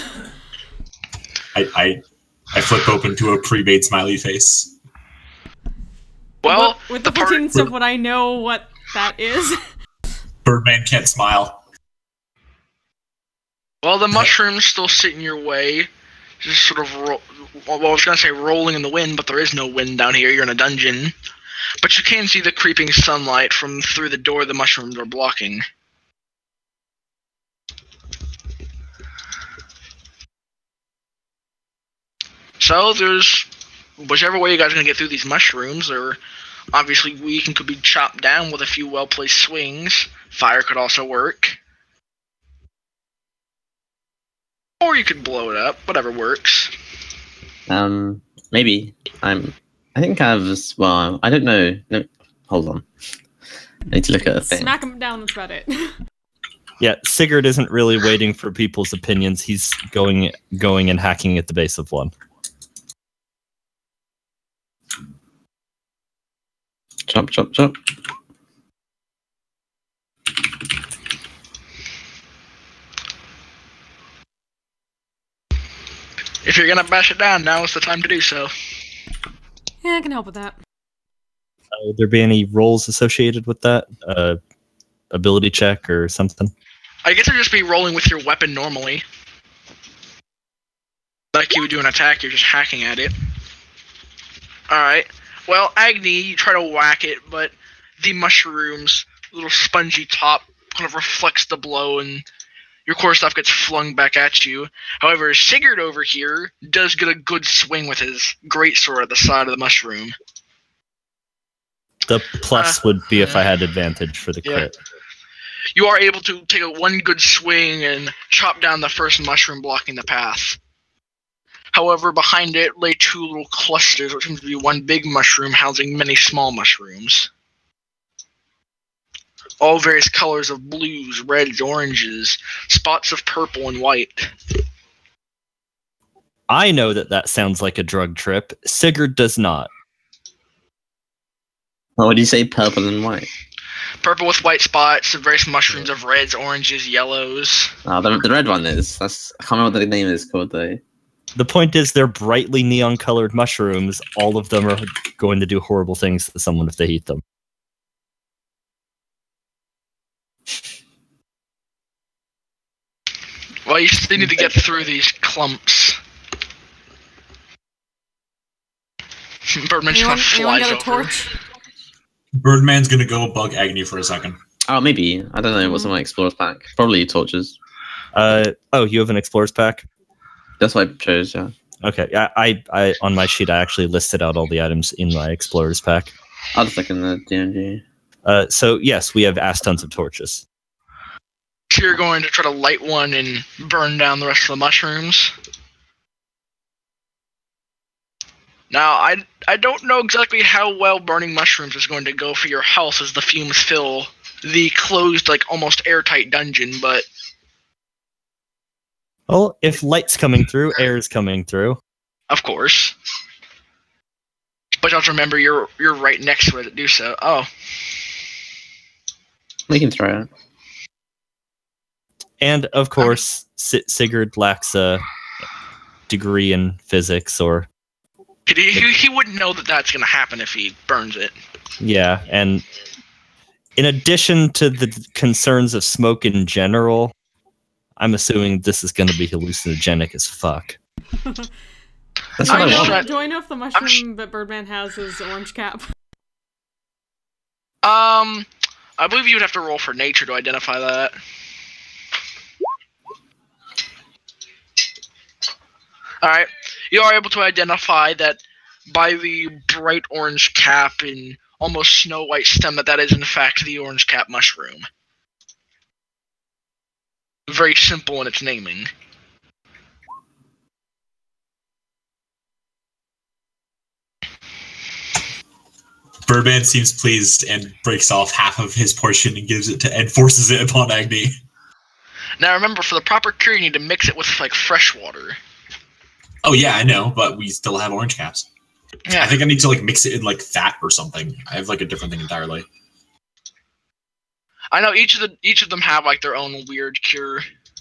I flip open to a pre-made smiley face. Well, with the 14 stuff, would I know what that is? Birdman can't smile. Well, the mushrooms still sit in your way, just sort of I was gonna say rolling in the wind, but there is no wind down here. You're in a dungeon, but you can see the creeping sunlight from through the door the mushrooms are blocking. So there's whichever way you guys are gonna get through these mushrooms, or obviously weak and could be chopped down with a few well-placed swings. Fire could also work. Or you could blow it up, whatever works. Maybe. I think well, I don't know. No, hold on. I need to look at a thing. Smack him down, that's about it. Yeah, Sigurd isn't really waiting for people's opinions. He's going and hacking at the base of one. Chop, chop, chop. If you're gonna bash it down, now is the time to do so. Yeah, I can help with that. Would there be any rolls associated with that? Ability check or something? I guess it'd just be rolling with your weapon normally. Like you would do an attack, you're just hacking at it. Alright. Well, Agni, you try to whack it, but the mushroom's little spongy top kind of reflects the blow and your core stuff gets flung back at you. However, Sigurd over here does get a good swing with his greatsword at the side of the mushroom. The plus would be if I had advantage for the crit. You are able to take one good swing and chop down the first mushroom blocking the path. However, behind it lay two little clusters, which seems to be one big mushroom housing many small mushrooms. All various colors of blues, reds, oranges, spots of purple and white. I know that sounds like a drug trip. Sigurd does not. What would you say, purple and white? Purple with white spots, various mushrooms of reds, oranges, yellows. The red one is. I can't remember what the name is called though. The point is, they're brightly neon-colored mushrooms. All of them are going to do horrible things to someone if they eat them. Well, you still need to get through these clumps. Birdman just kind of flies over. Torch? Birdman's gonna go bug Agni for a second. Oh, maybe. I don't know. What's in my explorer's pack? Probably torches. You have an explorer's pack? That's what I chose. Yeah. Okay. I on my sheet I actually listed out all the items in my explorer's pack. I'll just look in the DMG. So yes, we have ass tons of torches. So you're going to try to light one and burn down the rest of the mushrooms. Now, I don't know exactly how well burning mushrooms is going to go for your health as the fumes fill the closed, like, almost airtight dungeon, but... Well, if light's coming through, air's coming through. Of course. But you have to remember you're right next to it to do so. Oh. We can try it. And, of course, Sigurd lacks a degree in physics or... He wouldn't know that that's going to happen if he burns it. Yeah, and in addition to the concerns of smoke in general, I'm assuming this is going to be hallucinogenic as fuck. That's what I want. Do I know if the mushroom that Birdman has is orange cap? I believe you would have to roll for nature to identify that. Alright, you are able to identify that by the bright orange cap and almost snow white stem that is in fact the orange cap mushroom. Very simple in its naming. Birdman seems pleased and breaks off half of his portion and gives it to and forces it upon Agni. Now remember, for the proper cure, you need to mix it with like fresh water. Oh yeah, I know, but we still have orange caps. Yeah. I think I need to like mix it in like fat or something. I have like a different thing entirely. I know each of them have like their own weird cure.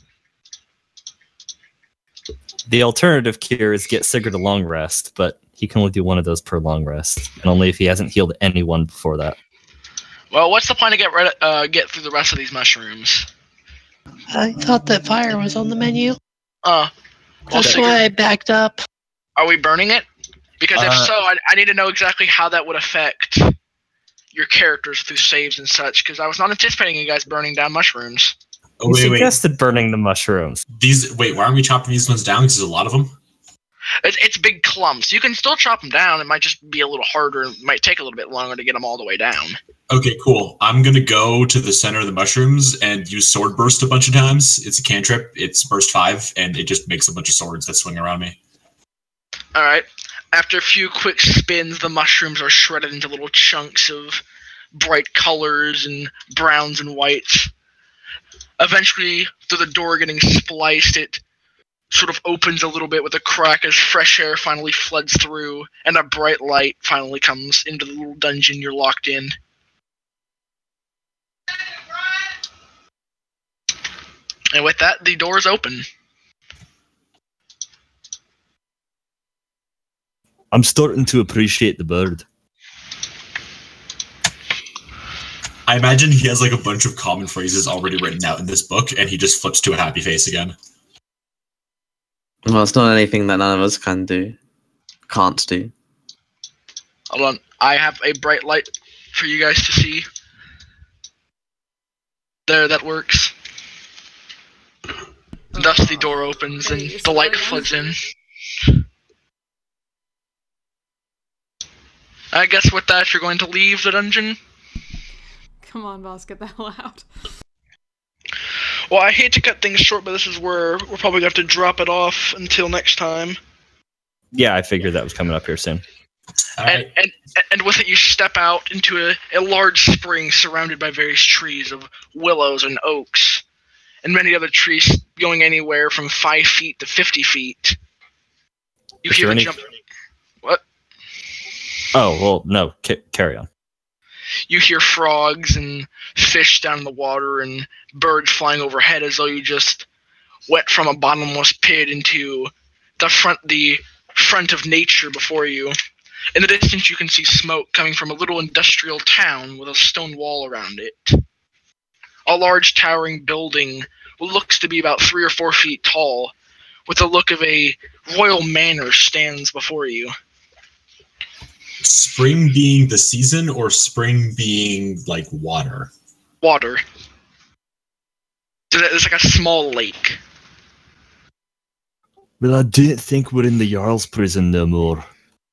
The alternative cure is get Sigurd a long rest, but he can only do one of those per long rest, and only if he hasn't healed anyone before that. Well, what's the plan to get through the rest of these mushrooms? I thought that fire was on the menu. Well, That's why I backed up. Are we burning it? Because if so, I need to know exactly how that would affect your characters through saves and such, because I was not anticipating you guys burning down mushrooms. Oh, He wait. suggested burning the mushrooms. Why aren't we chopping these ones down? Because there's a lot of them. It's big clumps. You can still chop them down. It might just be a little harder. It might take a little bit longer to get them all the way down. Okay, cool. I'm gonna go to the center of the mushrooms and use Sword Burst a bunch of times. It's a cantrip. It's burst 5, and it just makes a bunch of swords that swing around me. Alright. After a few quick spins, the mushrooms are shredded into little chunks of bright colors and browns and whites. Eventually, through the door getting spliced, it sort of opens a little bit with a crack as fresh air finally floods through, and a bright light finally comes into the little dungeon you're locked in. And with that, the doors open. I'm starting to appreciate the bird. I imagine he has like a bunch of common phrases already written out in this book, and he just flips to a happy face again. Well, it's not anything that none of us can't do. Hold on. I have a bright light for you guys to see. There, that works. Thus the door opens and the light floods in. I guess with that, you're going to leave the dungeon? Come on, boss, get the hell out. Well, I hate to cut things short, but this is where we're probably going to have to drop it off until next time. Yeah, I figured that was coming up here soon. All right. And with it, you step out into a large spring surrounded by various trees of willows and oaks, and many other trees going anywhere from 5 feet to 50 feet. You Is hear there a any- jump. What? Oh, well, no, carry on. You hear frogs and fish down in the water and birds flying overhead as though you just went from a bottomless pit into the front of nature before you. In the distance, you can see smoke coming from a little industrial town with a stone wall around it. A large towering building looks to be about 3 or 4 feet tall, with the look of a royal manor stands before you. Spring being the season, or spring being like water? water. There's like a small lake. Well, I didn't think we're in the Jarl's prison no more.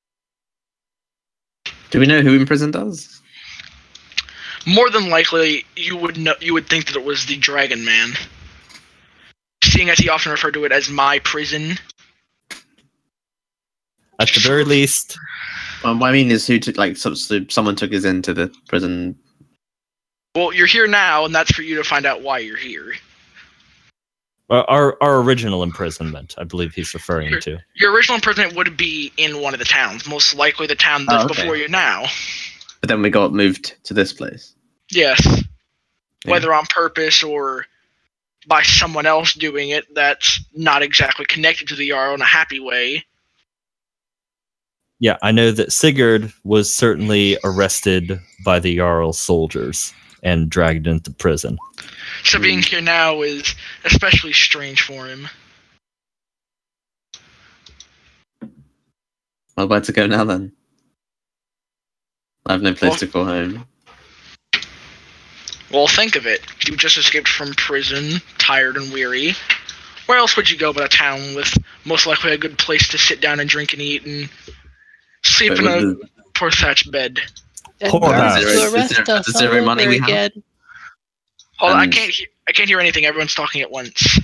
Do we know who imprisoned us? More than likely, you would think that it was the Dragon Man, seeing as he often referred to it as my prison. At the very least, What I mean is, who took someone took us into the prison. Well, you're here now, and that's for you to find out why you're here. our original imprisonment, I believe he's referring to. Your original imprisonment would be in one of the towns, most likely the town that's before you now. But then we got moved to this place. Yes. Yeah. Whether on purpose or by someone else doing it that's not exactly connected to the Jarl in a happy way. Yeah, I know that Sigurd was certainly arrested by the Jarl soldiers and dragged into prison. So being here now is especially strange for him. Well, where to go now then? I have no place to call home. Well, think of it. You just escaped from prison, tired and weary. Where else would you go but a town with most likely a good place to sit down and drink and eat and sleep in a poor thatched bed? And Poor guards guys. to arrest us Is there all any money over we have? again. Hold on, I And- can't hear anything. Everyone's talking at once.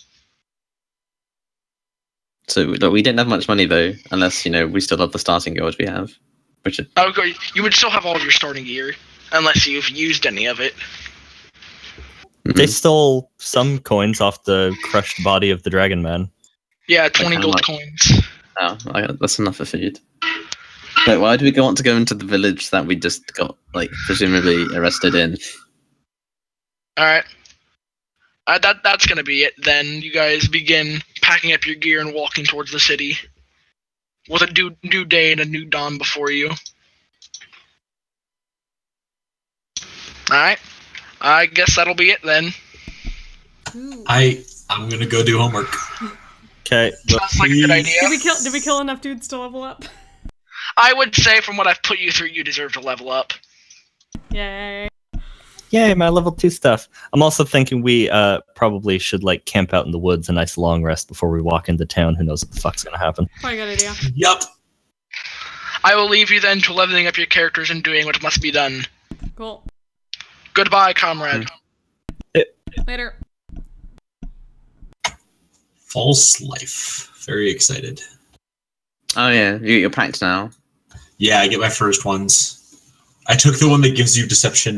So look, we didn't have much money though, unless we still have the starting gold we have, which is, Oh, you would still have all of your starting gear, unless you've used any of it. They stole some coins off the crushed body of the Dragon Man. Yeah, 20 how gold much? coins. that's enough for food. But why do we want to go into the village that we just got presumably arrested in? Alright. That's gonna be it then. You guys begin packing up your gear and walking towards the city. With a new day and a new dawn before you. Alright. I guess that'll be it then. Ooh. I'm gonna go do homework. Okay, Sounds like a good idea. Did we kill enough dudes to level up? I would say from what I've put you through, you deserve to level up. Yay. yay, my level 2 stuff. I'm also thinking we probably should camp out in the woods, a nice long rest before we walk into town. Who knows what the fuck's gonna happen? Probably a good idea. Yup. I will leave you then to leveling up your characters and doing what must be done. Cool. Goodbye, comrade. Later. False life. Very excited. Oh yeah, you get your pact now. Yeah, I get my first ones. I took the one that gives you deception